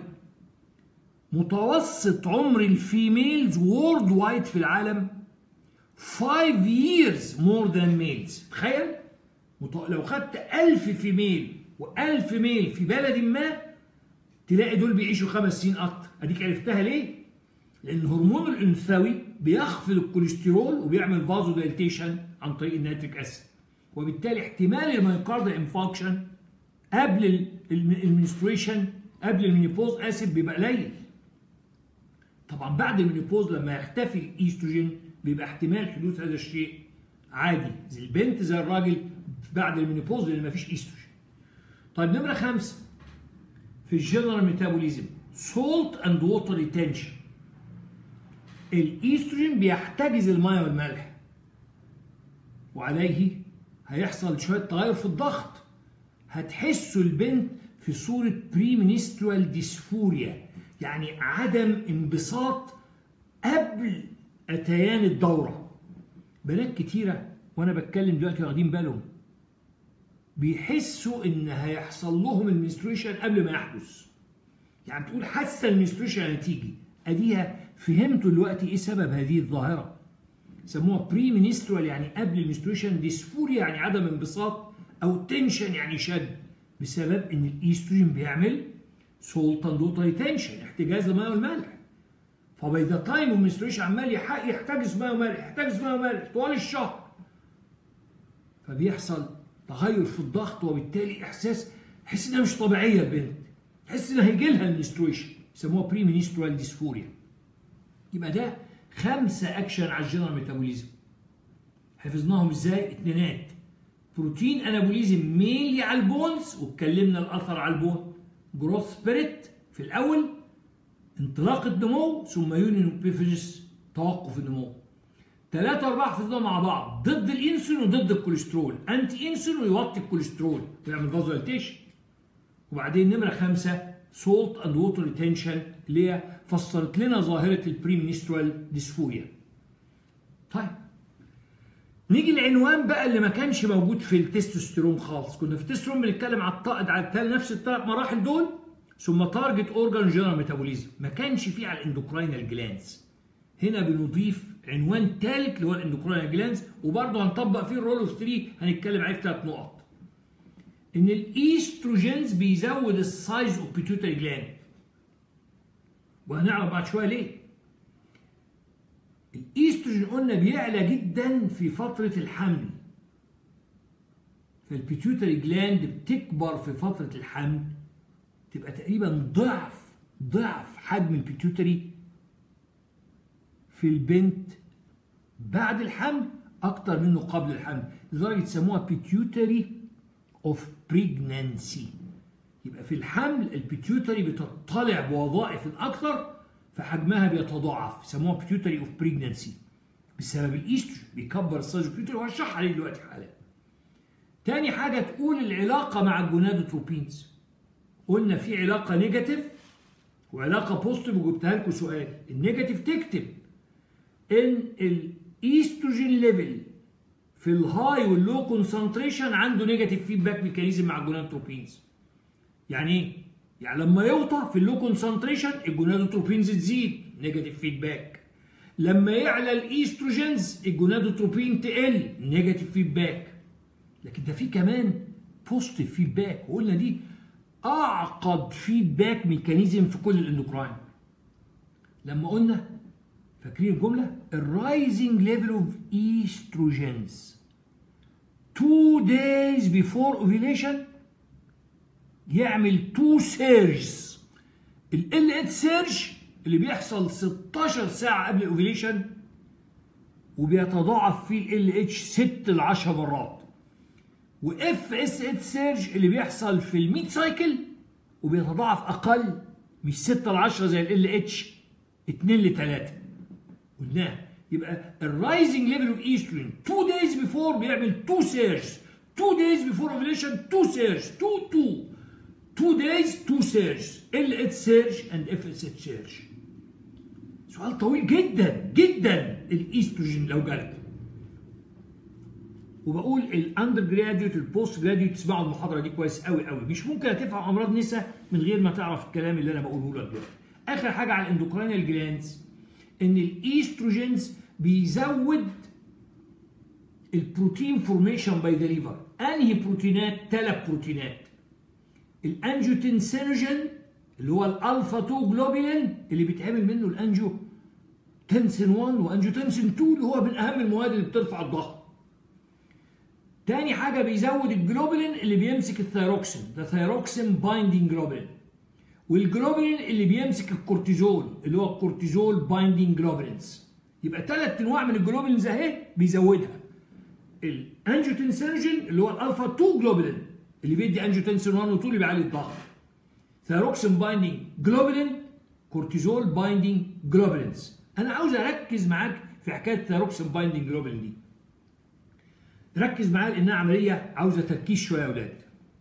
Speaker 1: متوسط عمر الفيميلز وورلد وايد في العالم five years more than males. تخيل لو خدت ألف فيميل وألف ميل في بلد ما تلاقي دول بيعيشوا خمس سنين اكتر. اديك عرفتها ليه؟ لان الهرمون الانثوي بيخفض الكوليسترول وبيعمل فازو دايليتيشن عن طريق النيتريك اسيد، وبالتالي احتمال المايوكاردال انفاركشن قبل المنستريشن قبل المينيبوز اسيد بيبقى قليل. طبعا بعد المينيبوز لما يختفي الايستروجين بيبقى احتمال حدوث هذا الشيء عادي، زي البنت زي الراجل بعد المينيبوز لان مفيش ايستروجين. طيب نمره خمسه في الجنرال ميتابوليزم، سولت اند ووتر ريتنشن. الايستروجين بيحتجز الميه والملح، وعليه هيحصل شويه تغير في الضغط. هتحسوا البنت في صوره بريمينسترال ديسفوريا، يعني عدم انبساط قبل اتيان الدوره. بنات كتيره وانا بتكلم دلوقتي واخدين بالهم بيحسوا ان هيحصل لهم المنستريشن قبل ما يحدث. يعني تقول حاسه المنستريشن هتيجي، اديها فهمتوا دلوقتي ايه سبب هذه الظاهره. سموها بري منسترال يعني قبل المنستريشن، ديسفوريا يعني عدم انبساط، او تنشن يعني شد، بسبب ان الايستروجين بيعمل سولت اند ووتر ريتنشن، احتجاز الماء والملح. فباي ذا تايم المنستريشن عمال يحتجز ماء وملح يحتجز ماء وملح طوال الشهر، فبيحصل تغير في الضغط، وبالتالي احساس تحس انها مش طبيعيه البنت، تحس انها هيجي لها المنستريشن، يسموها بري منسترال ديسفوريا. يبقى ده خمسه اكشن على الجنرال ميتابوليزم. حفظناهم ازاي؟ اتنينات. بروتين انابوليزم مينلي على البونز، واتكلمنا الاثر على البون. جروث سبيريت في الاول، انطلاق النمو، ثم يونيون بيفيجس توقف النمو. ثلاثة وأربعة حفظناهم مع بعض، ضد الانسولين وضد الكوليسترول، انتي انسولين ويوطي الكوليسترول ويعمل فازوليتيشن. وبعدين نمرة خمسة سولت اند ووتر ريتنشن، اللي هي فسرت لنا ظاهرة البري منسترال ديسفوريا. طيب نيجي العنوان بقى اللي ما كانش موجود في التستوستيرون خالص. كنا في التستوستيرون بنتكلم على الطاقة على نفس الثلاث مراحل دول، ثم تارجت اورجان جنرال ميتابوليزم، ما كانش فيه على الاندوكراينال جلانز. هنا بنضيف عنوان ثالث اللي هو الاندوكراينال جلانز، وبرضه هنطبق فيه الرول اوف ثلاثة، هنتكلم عليه في ثلاث نقط. ان الايستروجينز بيزود السايز اوف بيتيوتري جلاند، وهنعرف بعد شويه ليه. الايستروجين قلنا بيعلى جدا في فتره الحمل، فالبيتيوتري جلاند بتكبر في فتره الحمل، تبقى تقريبا ضعف ضعف حجم البيتيوتري في البنت بعد الحمل اكتر منه قبل الحمل، لدرجه يسموها بيتيوتري اوف بريجنانسي. يبقى في الحمل البيتيوتري بتطلع بوظائف اكثر، فحجمها بيتضاعف، يسموها بيتيوتري اوف بريجنانسي بسبب الايستروجين، بيكبر السايز البيتيوتري، وهشرح عليه دلوقتي حالا. تاني حاجه تقول العلاقه مع الجونادوتروبينز. قلنا في علاقه نيجاتيف وعلاقه بوزيتيف، وجبتها لكم سؤال. النيجاتيف تكتب ان الايستروجين ليفل في الهاي واللو كونسنتريشن عنده نيجاتيف فيدباك ميكانيزم مع الجونادوتروبينز. يعني ايه؟ يعني لما يوطى في اللو كونسنتريشن الجونادوتروبينز تزيد، نيجاتيف فيدباك. لما يعلى الايستروجينز الجونادوتروبين تقل، نيجاتيف فيدباك. لكن ده في كمان بوزيتيف فيدباك، وقلنا دي اعقد فيدباك ميكانيزم في كل الاندوكراين. لما قلنا فاكرين الجمله؟ الرايزنج ليفل اوف ايستروجينز two days before ovulation يعمل two سيرجز. ال ال اتش سيرج اللي بيحصل ستاشر ساعه قبل الاوفيليشن، وبيتضاعف فيه ال ال اتش ستة ل عشرة مرات. واف اس اتش سيرج اللي بيحصل في الميد سايكل، وبيتضاعف اقل، مش ستة ل عشرة زي ال ال اتش، اتنين ل تلاتة. قلناه. يبقى الرايزنج ليفل اوف ايستروجين two days before بيعمل two سيرجز، two days before ovulation two سيرج، two two two days two سيرج، ال اتش سيرج and اف اس اتش سيرج. سؤال طويل جدا جدا الايستروجين لو جالك. وبقول الاندر جراديوت البوست جراديوت تسمعوا المحاضره دي كويس قوي قوي، مش ممكن هتفهم امراض نساء من غير ما تعرف الكلام اللي انا بقوله لك دلوقتي. اخر حاجه على الاندوكراينال جلاندز، ان الايستروجينز بيزود البروتين فورميشن باي ذا ليفر. انهي بروتينات؟ ثلاث بروتينات. الانجيوتنسينوجين اللي هو الالفا اتنين جلوبولين اللي بيتعمل منه الانجيو تنسين واحد وانجيوتنسين اتنين اللي هو من اهم المواد اللي بترفع الضغط. تاني حاجه بيزود الجلوبولين اللي بيمسك الثيروكسين، ده ثيروكسين بايندينج جلوبولين. والجلوبولين اللي بيمسك الكورتيزول اللي هو الكورتيزول بايندينج جلوبولينز. يبقى ثلاث انواع من الجلوبولينز اهي بيزودها. الانجيوتنسينوجين اللي هو الالفا اتنين جلوبولين اللي بيدي انجيوتنسين واحد و اتنين اللي بيعلي الضغط. ثيروكسين بايندينج جلوبولين، كورتيزول بايندينج جلوبولينز. انا عاوز اركز معاك في حكايه ثيروكسين بايندينج جلوبولين دي. ركز معايا لانها عمليه عاوزه تركيز شويه يا اولاد.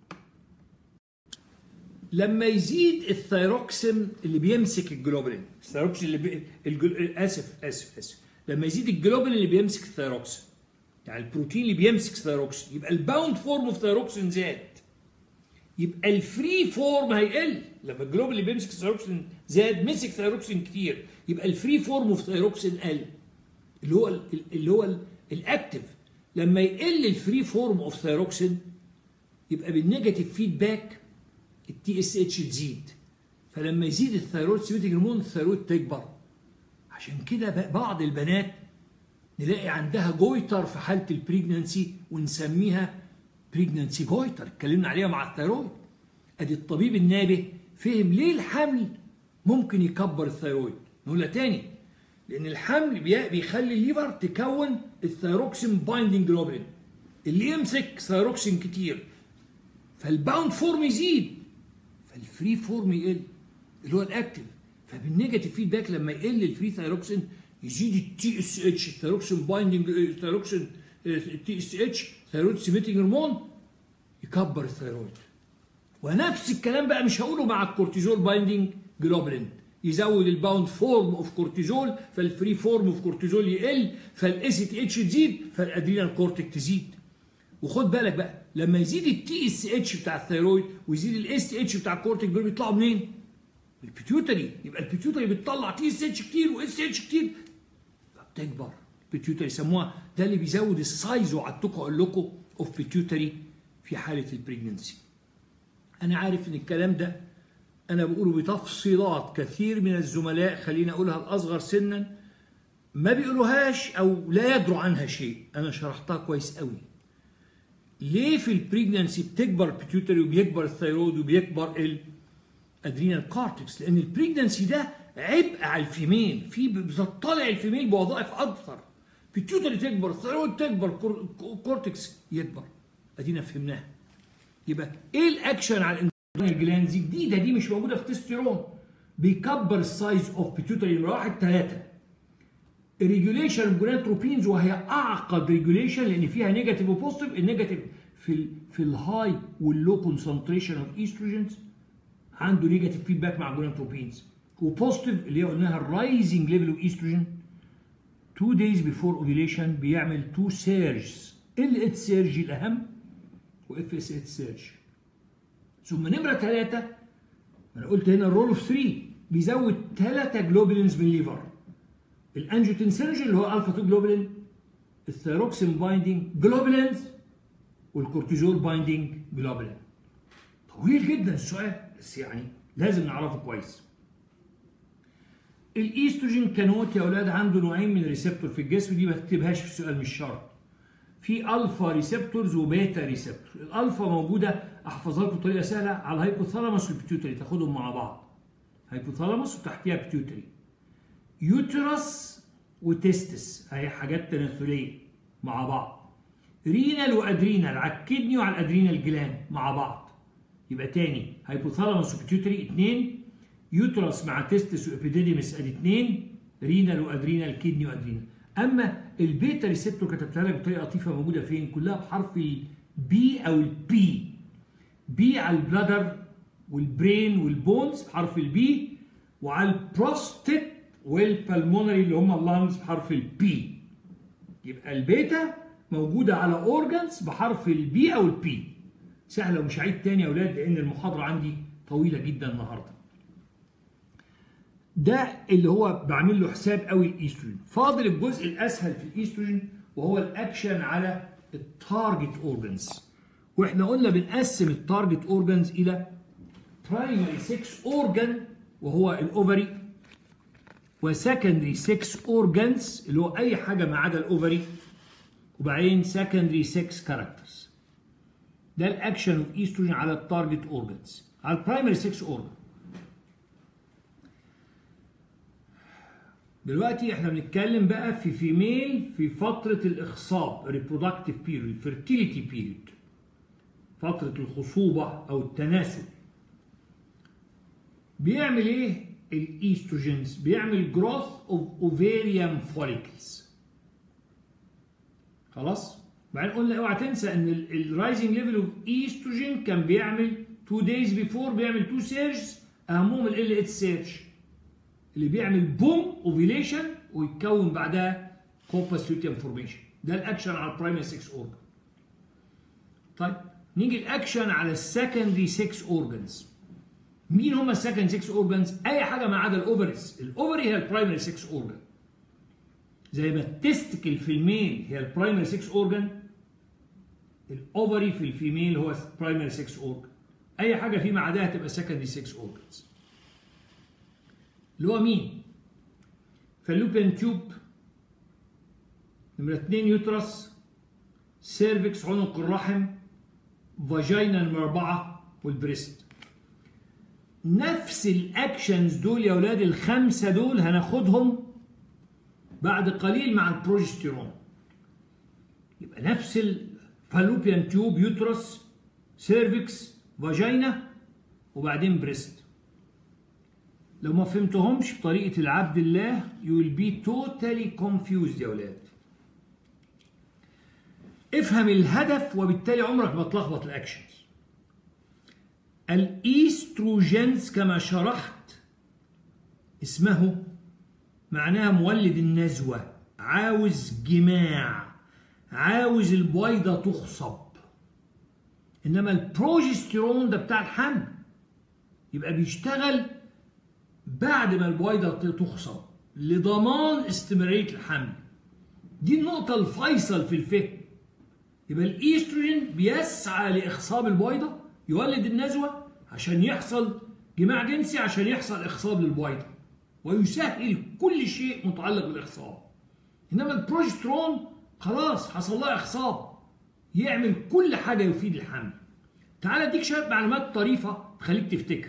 Speaker 1: لما يزيد الثيروكسين اللي بيمسك الجلوبولين، الثيروكسين اللي بي... الجل... اسف اسف اسف لما يزيد الجلوبولين اللي بيمسك الثيروكسين، يعني البروتين اللي بيمسك ثايروكسين، يبقى الباوند فورم اوف ثايروكسين زاد، يبقى الفري فورم هيقل. لما الجلوب اللي بيمسك ثايروكسين زاد مسك ثايروكسين كتير، يبقى الفري فورم اوف ثايروكسين قل، اللي هو اللي هو الاكتف. لما يقل الفري فورم اوف ثايروكسين يبقى بالنيجاتيف فيدباك التي اس اتش تزيد، فلما يزيد الثايرويد سيميتيك هرمون الثايرويد تكبر. عشان كده بعض البنات نلاقي عندها جويتر في حاله البريجنانسي ونسميها بريجنانسي جويتر، اتكلمنا عليها مع الثايرويد. ادي الطبيب النابه فهم ليه الحمل ممكن يكبر الثايرويد. نقولها تاني، لان الحمل بيخلي الليفر تكون الثايروكسين بايندنج جلوبولين اللي يمسك ثايروكسين كتير، فالباوند فورم يزيد فالفري فورم يقل اللي هو الاكتف. فبالنيجاتيف فيدباك لما يقل الفري ثايروكسين يزيد التي اس اتش، الثايروكسين بايندنج الثايروكسين التي اس اتش ثايرويد سيميتيك هرمون يكبر الثايرويد. ونفس الكلام بقى مش هقوله مع الكورتيزول بايندنج جلوبولين، يزود الباوند فورم اوف كورتيزول فالفري فورم اوف كورتيزول يقل، فالاس تي اتش تزيد، فالادرينال كورتيك تزيد. وخد بالك بقى لما يزيد التي اس اتش بتاع الثايرويد ويزيد الاس تي اتش بتاع الكورتيك دول بيطلعوا منين؟ من البيتيوتري. يبقى البيتيوتري بتطلع تي اس اتش كتير واس تي اتش كتير فبتكبر البيتيوتري، يسموها ده اللي بيزود السايز. وقعدتكم اقول لكم اوف بيتيوتري في حاله البريجننسي. انا عارف ان الكلام ده انا بقوله بتفصيلات، كثير من الزملاء خليني اقولها الاصغر سنا ما بيقولوهاش او لا يدروا عنها شيء. انا شرحتها كويس قوي. ليه في البريجننسي بتكبر البيتيوتري وبيكبر الثايرويد وبيكبر الادرينال كورتكس؟ لان البريجننسي ده عبء على الفيميل، في بتطلع الفيميل بوظائف اكثر. بيتيوتري تكبر، الثايرويد تكبر، كورتكس يكبر. ادينا فهمناها. يبقى ايه الاكشن على الاندوكراين جلاندز؟ دي جديده، دي مش موجوده في التستيرون. بيكبر السايز اوف بيتيوتري من واحد ثلاثه. ريجوليشن جونادوتروبينز، وهي اعقد ريجوليشن لان فيها نيجاتيف وبوزيتيف. النيجاتيف في ال في الهاي واللو كونسنتريشن اوف ايستروجينز عنده نيجاتيف فيدباك مع جونادوتروبينز، وبوزيتيف اللي هي قلناها الرايزنج ليفل اوف ايستروجين تو دايز بيفور اوفيليشن بيعمل تو سيرجز، ال اتش سيرج الاهم واف اس اتش سيرج. ثم نمره ثلاثه انا قلت هنا الرول اوف ثلاثة بيزود ثلاثه جلوبولينز من الليفر، الانجيوتنسينوجين اللي هو الفا اتنين جلوبولين، الثايروكسين بايندينج جلوبولينز، والكورتيزول بايندينج جلوبولين. طويل جدا السؤال بس يعني لازم نعرفه كويس. الايستروجين كنوت يا اولاد عنده نوعين من الريسبتور في الجسم، دي ما تكتبهاش في السؤال مش شرط. في الفا ريسبتورز وبيتا ريسبتور. الالفا موجوده احفظها لكم بطريقه سهله على الهايبوثالاموس والبيتيوتري، تاخدهم مع بعض. هايبوثالاموس وتحتيها بيتيوتري. يوترس وتستس اهي حاجات تناسليه مع بعض. رينال وادرينال على الكدني وعلى الادرينال جلاند مع بعض. يبقى تاني هايبوثالاموس وبيتيوتري اثنين، يوترس مع تستس وابيديديمس ادي اثنين، رينال وادرينال كدني وادرينال. اما البيتا ريسبتور كتبتها لك بطريقه لطيفه موجوده فين؟ كلها بحرف البي او البي. بي على البلادر والبرين والبونز بحرف البي، وعلى البروستيت والبلمونري اللي هم اللانجز بحرف البي. يبقى البيتا موجوده على اورجانز بحرف البي او البي. سهله ومش هعيد تاني يا اولاد لان المحاضره عندي طويله جدا النهارده. ده اللي هو بعمل له حساب قوي الايستروجين. فاضل الجزء الاسهل في الايستروجين وهو الاكشن على التارجت اورجانز. واحنا قلنا بنقسم التارجت اورجانز الى برايمري ستة اورجان وهو الاوفري، وسكندري ستة اورجانز اللي هو اي حاجه ما عدا الاوفري، وبعدين سكندري ستة كاركترز. ده الاكشن اوف ايستروجين على التارجت اورجانز. على البرايمري ستة اورجان دلوقتي احنا بنتكلم بقى في فيميل في فتره الاخصاب ريبرودكتيف بيريود، فيرتيليتي بيريود، فتره الخصوبه او التناسل. بيعمل ايه الايستروجينز؟ بيعمل جروث اوف اوفيريان فوليكلز. خلاص؟ بعدين قلنا اوعى تنسى ان الرايزنج ليفل اوف ايستروجين كان بيعمل تو دايز بيفور بيعمل تو سيرجز، اهمهم ال اتش سيرج اللي بيعمل بوم اوفيليشن ويتكون بعدها كوباس لوتيوم فورميشن. ده الاكشن على البرايمري سكس اورجن. طيب نيجي الاكشن على السكندري سكس اورجنز. مين هم السكند سكس اورجنز؟ اي حاجه ما عدا الاوفريز. الاوفري هي البرايمري سكس اورجن، زي ما التستكل في الميل هي البرايمري سكس اورجن، الاوفري في الفيميل هو البرايمري سكس اورجن. اي حاجه فيما عداها تبقى سكندري سكس اورجنز. اللي هو مين؟ فاللوبيان تيوب، نمرة اتنين يوترس، سيرفكس عنق الرحم، فاجينا نمرة أربعة، والبريست. نفس الأكشنز دول يا ولاد الخمسة دول هناخدهم بعد قليل مع البروجستيرون. يبقى نفس الفالوبيان تيوب، يوترس، سيرفكس، فاجينا، وبعدين بريست. لو ما فهمتهمش بطريقة العبد الله you will be totally confused يا ولاد. افهم الهدف وبالتالي عمرك ما تلخبط الاكشنز. الايستروجينز كما شرحت اسمه معناها مولد النزوة، عاوز جماع، عاوز البويضة تخصب. انما البروجستيرون ده بتاع الحمل، يبقى بيشتغل بعد ما البويضة تخصب لضمان استمرارية الحمل. دي النقطة الفيصل في الفهم. يبقى الايستروجين بيسعى لاخصاب البويضة، يولد النزوة عشان يحصل جماع جنسي، عشان يحصل اخصاب للبويضة، ويسهل كل شيء متعلق بالاخصاب. انما البروجسترون خلاص حصل لها اخصاب، يعمل كل حاجة يفيد الحمل. تعال اديك شوية معلومات طريفة تخليك تفتكر.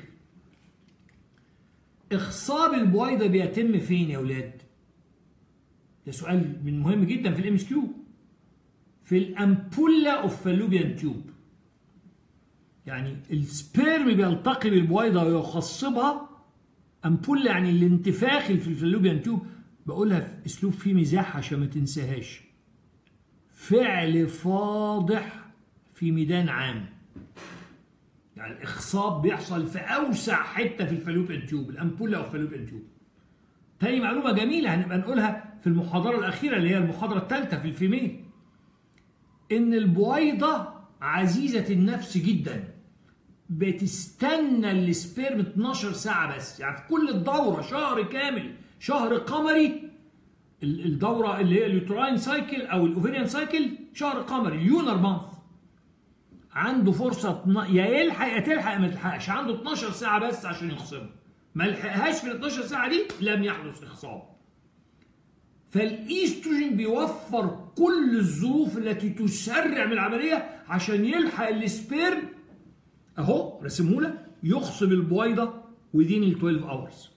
Speaker 1: اخصاب البويضة بيتم فين يا ولاد؟ ده سؤال من مهم جدا في الام اس كيو. في الامبولا اوف فالوبيان تيوب. يعني السبيرم بيلتقي بالبويضة ويخصبها. امبولا يعني الانتفاخ اللي في الفالوبيان تيوب، بقولها في اسلوب فيه مزاح عشان ما تنساهاش. فعل فاضح في ميدان عام. يعني الاخصاب بيحصل في اوسع حته في الفالوبيان تيوب، الامبولا اوف فالوبيان تيوب. تاني معلومه جميله هنبقى نقولها في المحاضره الاخيره اللي هي المحاضره الثالثه في الفيميل، ان البويضه عزيزه النفس جدا، بتستنى السبيرم اتناشر ساعه بس. يعني في كل الدوره شهر كامل، شهر قمري، الدوره اللي هي اليوتراين سايكل او الاوفيريان سايكل شهر قمري، اليونر مانث، عنده فرصه يا يلحق يا تلحق ما تلحقش، عنده اتناشر ساعه بس عشان يخصبها. ما لحقهاش في ال اتناشر ساعه دي لم يحدث اخصاب. فالايستروجين بيوفر كل الظروف التي تسرع من العمليه عشان يلحق السبيرم، اهو رسمهولك، يخصب البويضه within ال اتناشر hours.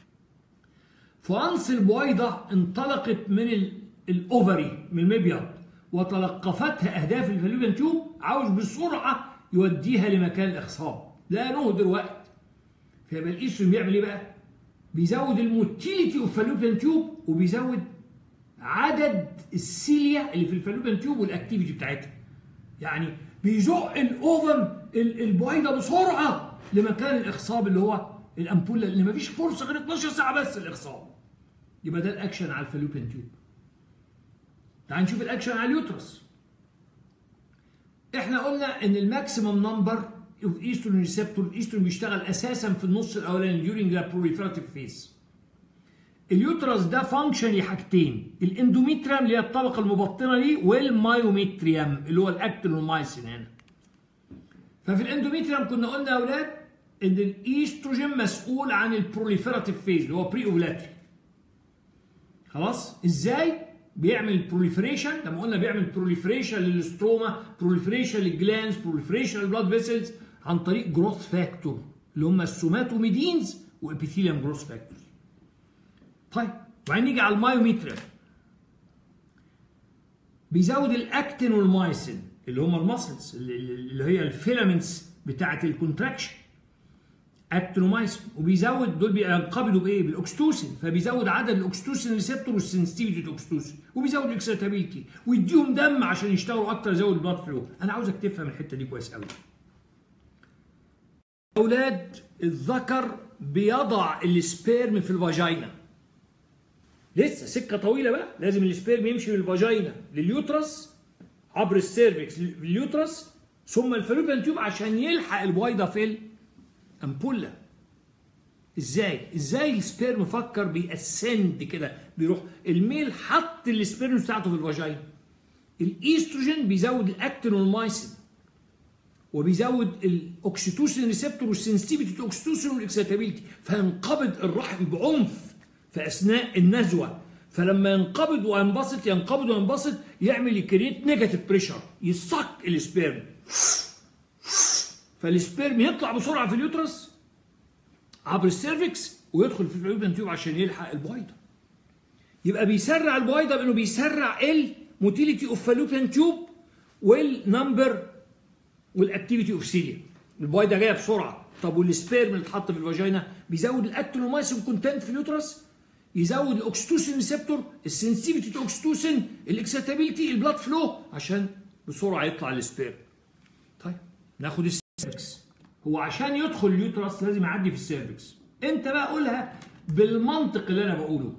Speaker 1: فانس البويضه انطلقت من الاوفري، من المبيض، وتلقفتها اهداف الفالوبيان تيوب، عاوز بسرعه يوديها لمكان الاخصاب، لا نهدر وقت. فيبقى الايستروجين بيعمل ايه بقى؟ بيزود الموتيليتي اوف فالوبيان تيوب، وبيزود عدد السيليا اللي في الفالوبيان تيوب والاكتيفيتي بتاعتها. يعني بيزق الاوفم البويضه بسرعه لمكان الاخصاب اللي هو الامبوله، اللي مفيش فرصه غير اتناشر ساعه بس الاخصاب. يبقى ده الاكشن على الفالوبيان تيوب. تعال نشوف الاكشن على اليوترس. احنا قلنا ان الماكسيمم نمبر اوف ايستروجين ريسبتور، الايستروجين بيشتغل اساسا في النص الاولاني during the proliferative phase. اليوترس ده فانكشن لحاجتين، الاندوميتريم اللي هي الطبقه المبطنه دي، والمايوميتريم اللي هو الاكتين والمايسين هنا. ففي الاندوميتريم كنا قلنا يا اولاد ان الايستروجين مسؤول عن البروليفيراتيف فيز اللي هو بري اوفلاتري. خلاص؟ ازاي؟ بيعمل بروليفريشن، لما قلنا بيعمل بروليفريشن للستروما، بروليفريشن للجلانز، بروليفريشن للبلاد فيسلز، عن طريق جروث فاكتور اللي هم السوماتوميدينز وابيثيليوم جروث فاكتور. طيب وبعدين نيجي على المايوميتريم. بيزود الاكتين والمايسين اللي هم الماسلز اللي هي الفيلامنتس بتاعه الكونتراكشن، اكتين ومايسين، وبيزود دول بينقبضوا بايه؟ بالاكستوسين، فبيزود عدد الاكستوسين ريسبتور والسنسيتيفيتي الاكستوسين، وبيزود الاكسيتابيلتي، ويديهم دم عشان يشتغلوا اكتر، يزود البلاد فلو. انا عاوزك تفهم الحته دي كويس قوي. اولاد الذكر بيضع السبيرم في الفاجينا، لسه سكه طويله بقى، لازم السبيرم يمشي من الفاجينا لليوترس عبر السيرفكس لليوترس ثم الفالوبيان تيوب عشان يلحق البويضه في الامبوله. ازاي؟ ازاي السبيرم فكر بيأسند كده، بيروح الميل حط السبيرم بتاعته في الفاجينا. الايستروجين بيزود الاكتين والمايسين وبيزود الاوكسيتوسين ريسبتور والسنسيتيفيتي اوكسيتوسين والاكسيتابيلتي، فينقبض الرحم بعنف في اثناء النزوه، فلما ينقبض وينبسط ينقبض وينبسط يعمل يكريت نيجاتيف بريشر، يصك السبيرم، فالسبيرم يطلع بسرعه في اليوترس عبر السيرفكس ويدخل في الفالوبيان تيوب عشان يلحق البويضه. يبقى بيسرع البويضه بانه بيسرع الموتيليتي اوف فالوبيان تيوب والنمبر والاكتيفيتي اوف سيليا. البويضه جايه بسرعه. طب والسبيرم اللي اتحط في الفاجينا بيزود الاكتينومايسين كونتنت في اليوترس، يزود الاوكسيتوسين ريسبتور، السنسيتيفيتي تو اوكسيتوسين، الاكسيتابيلتي، البلاد فلو عشان بسرعه يطلع السبيرم. طيب ناخد السيرفكس. هو عشان يدخل اليوترس لازم يعدي في السيرفكس. انت بقى قولها بالمنطق اللي انا بقوله.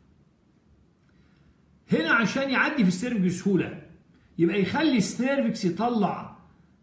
Speaker 1: هنا عشان يعدي في السيرفكس بسهوله يبقى يخلي السيرفكس يطلع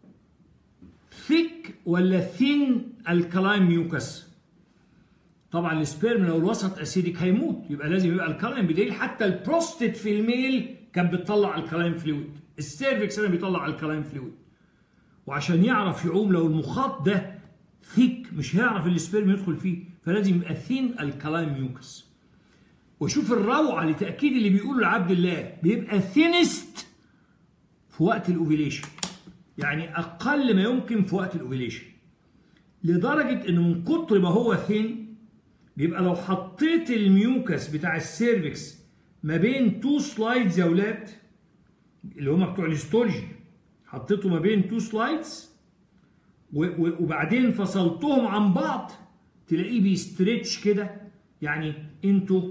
Speaker 1: ثيك ولا ثين الكلاين ميوكس. طبعا السبيرم لو الوسط اسيدك هيموت، يبقى لازم يبقى الكلاين بدليل حتى البروستيت في الميل كانت بتطلع الكلاين فلويد، السيرفكس هنا بيطلع الكلاين فلويد. وعشان يعرف يعوم لو المخاط ده ثيك مش هيعرف السبيرم يدخل فيه، فلازم يبقى ثين الكلاين ميوكس. وشوف الروعه لتاكيد اللي بيقوله لعبد الله، بيبقى ثينست في وقت الاوفيليشن، يعني اقل ما يمكن في وقت الاوفيليشن، لدرجه انه من كتر ما هو ثين بيبقى لو حطيت الميوكس بتاع السيرفكس ما بين تو سلايدز يا ولاد اللي هم بتوع الهيستولوجي، حطيته ما بين تو سلايدز وبعدين فصلتهم عن بعض تلاقيه بيستريتش كده، يعني انتو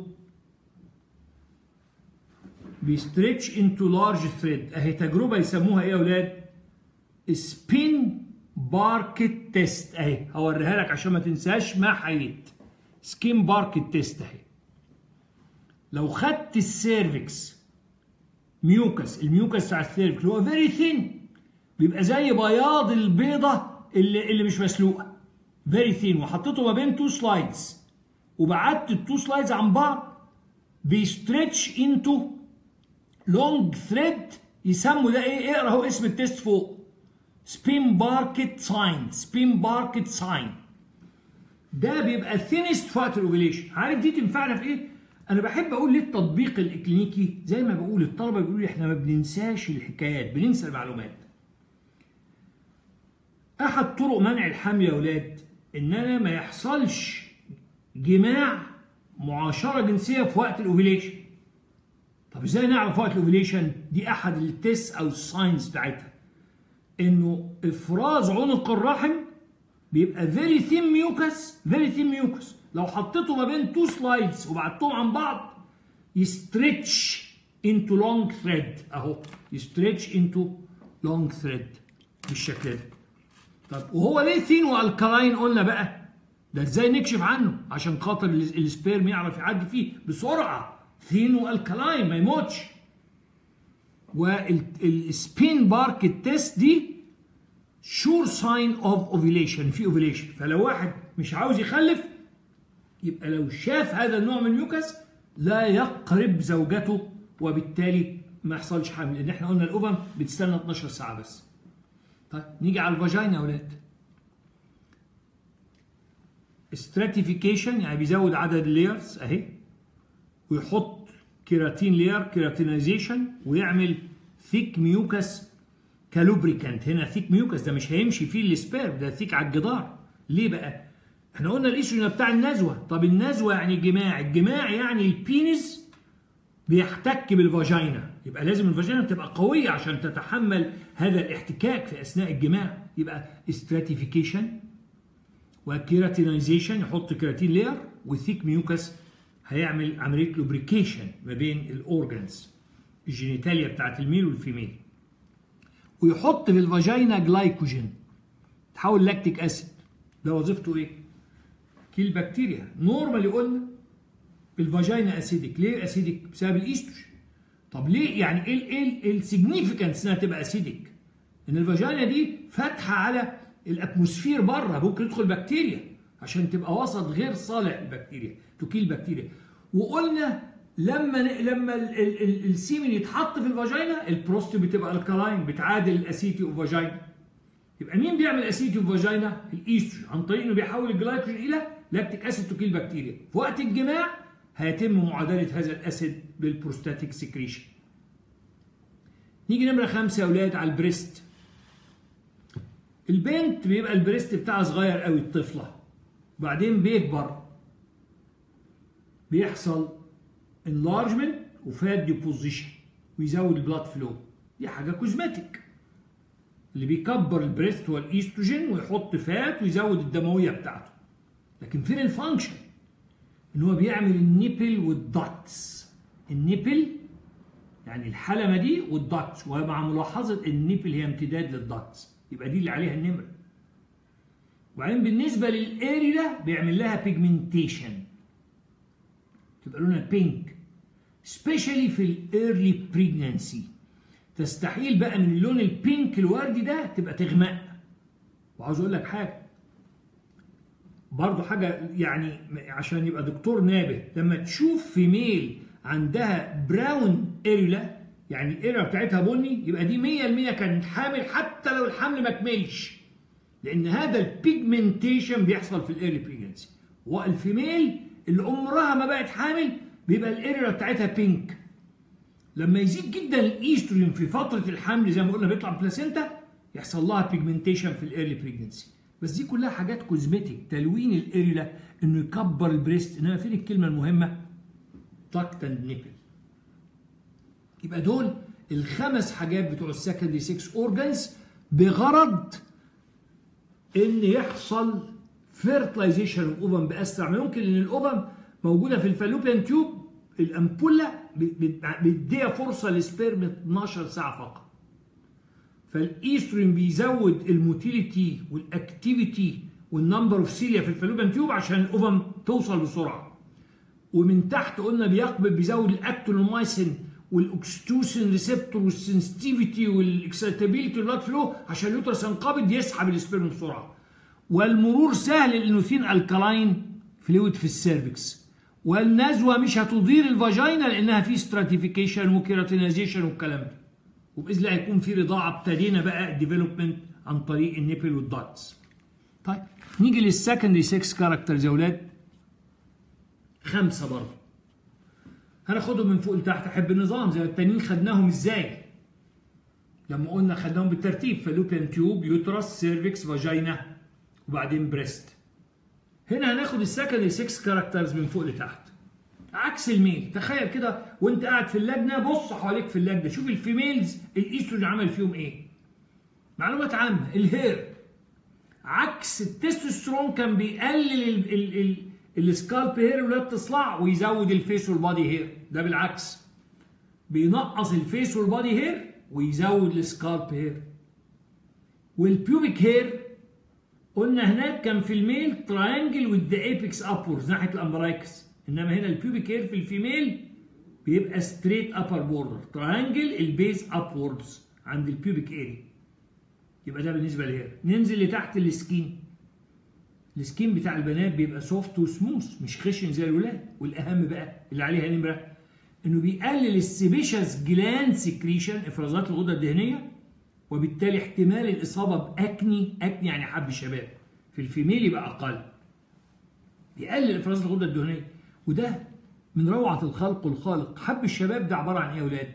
Speaker 1: بيستريتش انتو لارج ثريد. اهي تجربه يسموها ايه يا ولاد؟ سبين باركت تيست. اهي هوريها لك عشان ما تنساش ما حييت. سكين باركت تيست اهي. لو خدت السيرفكس ميوكس، الميوكس بتاع السيرفكس اللي هو فيري ثين بيبقى زي بياض البيضه اللي اللي مش مسلوقه، فيري ثين، وحطيته ما بين تو سلايدز وبعدت التو سلايدز عن بعض بيستريتش انتو لونج ثريد. يسموا ده ايه؟ اقرا اهو اسم التيست فوق، سبين باركت ساين. سبين باركت ساين ده بيبقى ثينست في وقت الاوفيليشن. عارف دي تنفعنا في ايه؟ انا بحب اقول للتطبيق الاكلينيكي زي ما بقول الطلبه بيقولوا لي احنا ما بننساش الحكايات، بننسى المعلومات. احد طرق منع الحمل يا اولاد ان انا ما يحصلش جماع معاشره جنسيه في وقت الاوفيليشن. طب ازاي نعرف وقت الاوفيليشن؟ دي احد التيست او الساينز بتاعتها، انه افراز عنق الرحم بيبقى فيري ثين ميوكس، فيري ثين ميوكس. لو حطيته ما بين تو سلايدز وبعدتهم عن بعض يستريتش انتو لونج ثريد، اهو يستريتش انتو لونج ثريد بالشكل ده. طب وهو ليه ثين والكلاين قلنا بقى؟ ده ازاي نكشف عنه؟ عشان خاطر السبيرم يعرف يعدي فيه بسرعه. ثين والكلاين ما يموتش. والسبين باركت تيست دي شور ساين اوف اوفيليشن، في اوفيليشن. فلو واحد مش عاوز يخلف يبقى لو شاف هذا النوع من الميوكس لا يقرب زوجته وبالتالي ما يحصلش حمل، لان احنا قلنا الاوفم بتستنى اتناشر ساعه بس. طيب نيجي على الفاجينا يا اولاد. استراتيفيكيشن يعني بيزود عدد اللايرز اهي، ويحط كيراتين لير، كيراتينايزيشن، ويعمل ثيك ميوكس كالوبريكانت. هنا ثيك ميوكس ده مش هيمشي فيه السبيرم، ده ثيك على الجدار. ليه بقى؟ احنا قلنا الايستروجين بتاع النزوه. طب النزوه يعني جماع، الجماع يعني البينس بيحتك بالفاجينا، يبقى لازم الفاجينا تبقى قويه عشان تتحمل هذا الاحتكاك في اثناء الجماع. يبقى استراتيفيكيشن وكيراتينايزيشن، يحط كيراتين لير، وثيك ميوكس هيعمل عمليه لوبريكيشن ما بين الاورجنز الجينيتاليا بتاعت الميل والفيميل. ويحط في الفاجينا جلايكوجين تحول لاكتيك اسيد. ده وظيفته ايه؟ كيل بكتيريا. نورمالي قلنا الفاجينا اسيدك. ليه اسيدك؟ بسبب الايستروجين. طب ليه يعني ايه ايه السيجنيفيكانس انها تبقى اسيدك؟ ان الفاجينا دي فاتحه على الاتموسفير بره، ممكن يدخل بكتيريا عشان تبقى وسط غير صالح للبكتيريا، تكيل بكتيريا. وقلنا لما لما السيمن يتحط في الفاجينا البروست بتبقى الكالاين، بتعادل الاسيتي اوف فاجينا. يبقى مين بيعمل اسيتي اوف فاجينا؟ الايستروجين، عن طريق انه بيحول الجلايكوجين الى لاكتيك اسيد تكيل بكتيريا. في وقت الجماع هيتم معادله هذا الاسيد بالبروستاتيك سكريشن. نيجي نمره خمسه يا اولاد على البريست. البنت بيبقى البريست بتاعها صغير قوي، الطفله، وبعدين بيكبر، بيحصل انلارجمنت وفات ديبوزيشن ويزود البلاد فلو. دي حاجه كوزماتيك. اللي بيكبر البريست هو الايستروجين ويحط فات ويزود الدمويه بتاعته. لكن فين الفانكشن؟ ان هو بيعمل النيبل والداتس. النيبل يعني الحلمه دي والداتس، ومع ملاحظه النيبل هي امتداد للداتس، يبقى دي اللي عليها النمره. وبعدين بالنسبه للاريلا بيعمل لها بيجمنتيشن، تبقى لونها بينك، سبيشالي في الايرلي بريجنانسي. تستحيل بقى من اللون البينك الوردي ده تبقى تغمق. وعاوز اقول لك حاجه برضه، حاجه يعني عشان يبقى دكتور نابه، لما تشوف في ميل عندها براون اريولا، يعني الاريولا بتاعتها بني، يبقى دي مية بالمية كانت حامل حتى لو الحمل ما كملش، لان هذا البيجمنتيشن بيحصل في الايرلي بريجنانسي. والفيميل اللي عمرها ما بقت حامل بيبقى الاريولا بتاعتها بينك. لما يزيد جدا الايستروجين في فتره الحمل زي ما قلنا بيطلع من البلاسينتا، يحصل لها بيجمنتيشن في الايرلي بريجنانسي. بس دي كلها حاجات كوزمتيك، تلوين الاريولا انه يكبر البريست. انما فين الكلمه المهمه؟ داكت اند نيبل. يبقى دول الخمس حاجات بتوع السكندري سكس اورجانز بغرض ان يحصل فيرتلايزيشن الاوفم باسرع ما يمكن، لان الاوفم موجوده في الفالوبيان تيوب، الامبوله بيديها فرصه للسبيرم اتناشر ساعه فقط. فالايستروجين بيزود الموتيليتي والاكتيفيتي والنمبر اوف سيليا في الفالوبيان تيوب عشان الاوفم توصل بسرعه. ومن تحت قلنا بيقبل بيزود الاكتينومايسين والاكستوسين ريسبتور والسنسيتيفيتي والاكسيتابيلتي والبلاد فلو عشان اليوترس ينقبض يسحب السبيرم بسرعه. والمرور سهل لانه فين الكالاين فلويد في السيرفكس. والنزوه مش هتضير الفاجينا لانها في ستراتيفيكيشن وكيراتينايزيشن والكلام ده. وباذن الله هيكون في رضاعه، ابتدينا بقى الديفلوبمنت عن طريق النيبل والداتس. طيب نيجي للسكندري سكس كاركترز يا اولاد. خمسه برضه هناخدهم من فوق لتحت، احب النظام زي التانيين خدناهم ازاي؟ لما قلنا خدناهم بالترتيب: فالوبيان تيوب، يوترس، سيرفكس، فاجينا، وبعدين بريست. هنا هناخد السكندري سكس كاركترز من فوق لتحت عكس الميل. تخيل كده وانت قاعد في اللجنه، بص حواليك في اللجنه، شوف الفيميلز الايستروجين عمل فيهم ايه. معلومات عامه: الهير عكس التستوستيرون كان بيقلل ال ال ال السكالب هير ولا تصلع ويزود الفيس والبادي هير، ده بالعكس بينقص الفيس والبادي هير ويزود السكالب هير. والبيوبيك هير قلنا هناك كان في الميل تراينجل وذ ذا ايبكس ابورز ناحيه الامبرايكس، انما هنا البيوبيك هير في الفيميل بيبقى ستريت ابر بوردر، تراينجل البيز ابوردز عند البيوبيك اريا. يبقى ده بالنسبه للهير. ننزل لتحت السكين. السكين بتاع البنات بيبقى سوفت وسموث مش خشن زي الولاد. والاهم بقى اللي عليها نمره انه بيقلل السيبيشس جلاند سكريشن، افرازات الغده الدهنيه، وبالتالي احتمال الاصابه باكني، اكني يعني حب شباب، في الفيميل يبقى اقل. بيقلل افراز الغده الدهنيه، وده من روعه الخلق والخالق. حب الشباب ده عباره عن ايه يا اولاد؟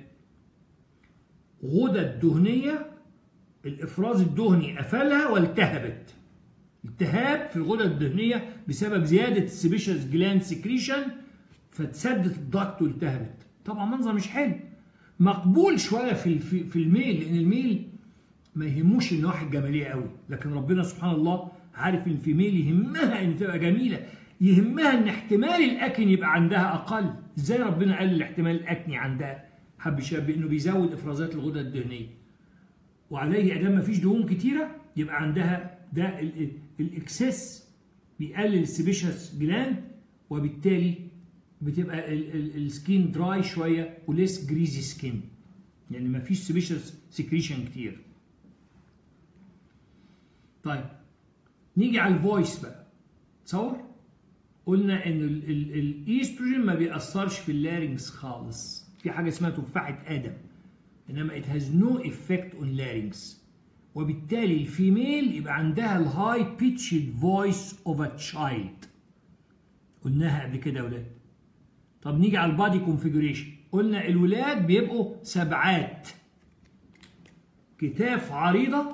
Speaker 1: غده دهنيه الافراز الدهني قفلها والتهبت. التهاب في الغده الدهنيه بسبب زياده السيبيشس جلاند سكريشن، فتسدت الضغط والتهبت. طبعا منظر مش حلو، مقبول شويه في في الميل، لان الميل ما يهموش النواحي الجماليه قوي، لكن ربنا سبحان الله عارف ان في ميل يهمها ان تبقى جميله، يهمها ان احتمال الاكن يبقى عندها اقل. ازاي ربنا قلل احتمال الاكن عندها حب شاب؟ بانه بيزود افرازات الغده الدهنيه، وعليه ادام ما فيش دهون كتيره يبقى عندها ده الاكسس بيقلل السيبيشس جلاند، وبالتالي بتبقى السكين دراي شويه وليس جريزي سكين، يعني ما فيش سيبيشس سكريشن كتير. طيب نيجي على الفويس بقى. تصور قلنا ان الايستروجين ما بيأثرش في اللارynx خالص، في حاجه اسمها تفاحه ادم، انما it has no effect on larynx، وبالتالي الفيميل يبقى عندها الهاي بيتشد فويس اوف ا تشايلد، قلناها قبل كده يا ولاد. طب نيجي على البادي كونفيجريشن، قلنا الولاد بيبقوا سبعات، كتاف عريضه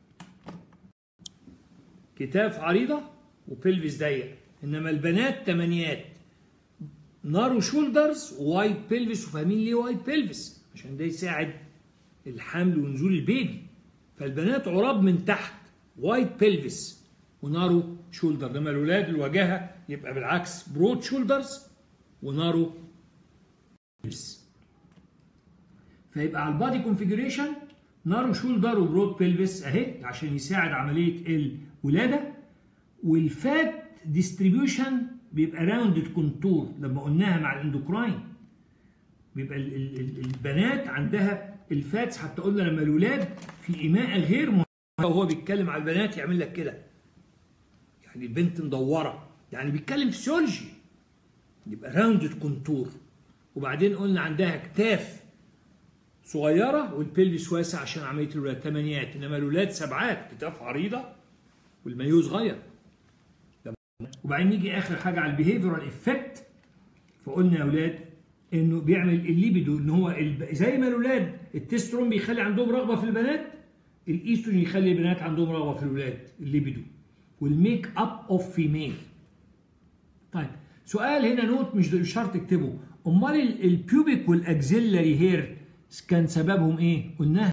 Speaker 1: كتاف عريضه وبلفس ضيق، انما البنات تمانيات، نارو شولدرز وايد بلفس. وفاهمين ليه وايد بلفس؟ عشان ده يساعد الحمل ونزول البيبي. فالبنات عراب من تحت، وايد بلفس ونارو شولدر، لما الولاد الوجهه يبقى بالعكس برود شولدرز ونارو بلفس. فيبقى على البادي كونفيجريشن نارو شولدر وبرود بلفس اهي عشان يساعد عمليه الولاده. والفات ديستريبيوشن بيبقى راوندد كونتور، لما قلناها مع الاندوكراين بيبقى ال ال ال البنات عندها الفاتس، حتى قلنا لما الولاد في ايماء غير مهمه وهو بيتكلم على البنات يعمل لك كده، يعني البنت مدوره، يعني بيتكلم فيسيولوجي، يبقى راوندد كونتور. وبعدين قلنا عندها كتاف صغيره والبلفس واسع عشان عمليه الولاد ثمانيات، انما الولاد سبعات، كتاف عريضه والمايو صغير. وبعدين نيجي اخر حاجه على البيهيفيرال افكت. فقلنا يا اولاد انه بيعمل الليبيدو، ان هو زي ما الاولاد التسترون بيخلي عندهم رغبه في البنات، الايستروجين يخلي البنات عندهم رغبه في الولاد، الليبيدو والميك اب اوف فيميل. طيب سؤال هنا نوت مش شرط تكتبه، امال البيوبيك والاكزيلاري هير كان سببهم ايه؟ قلناها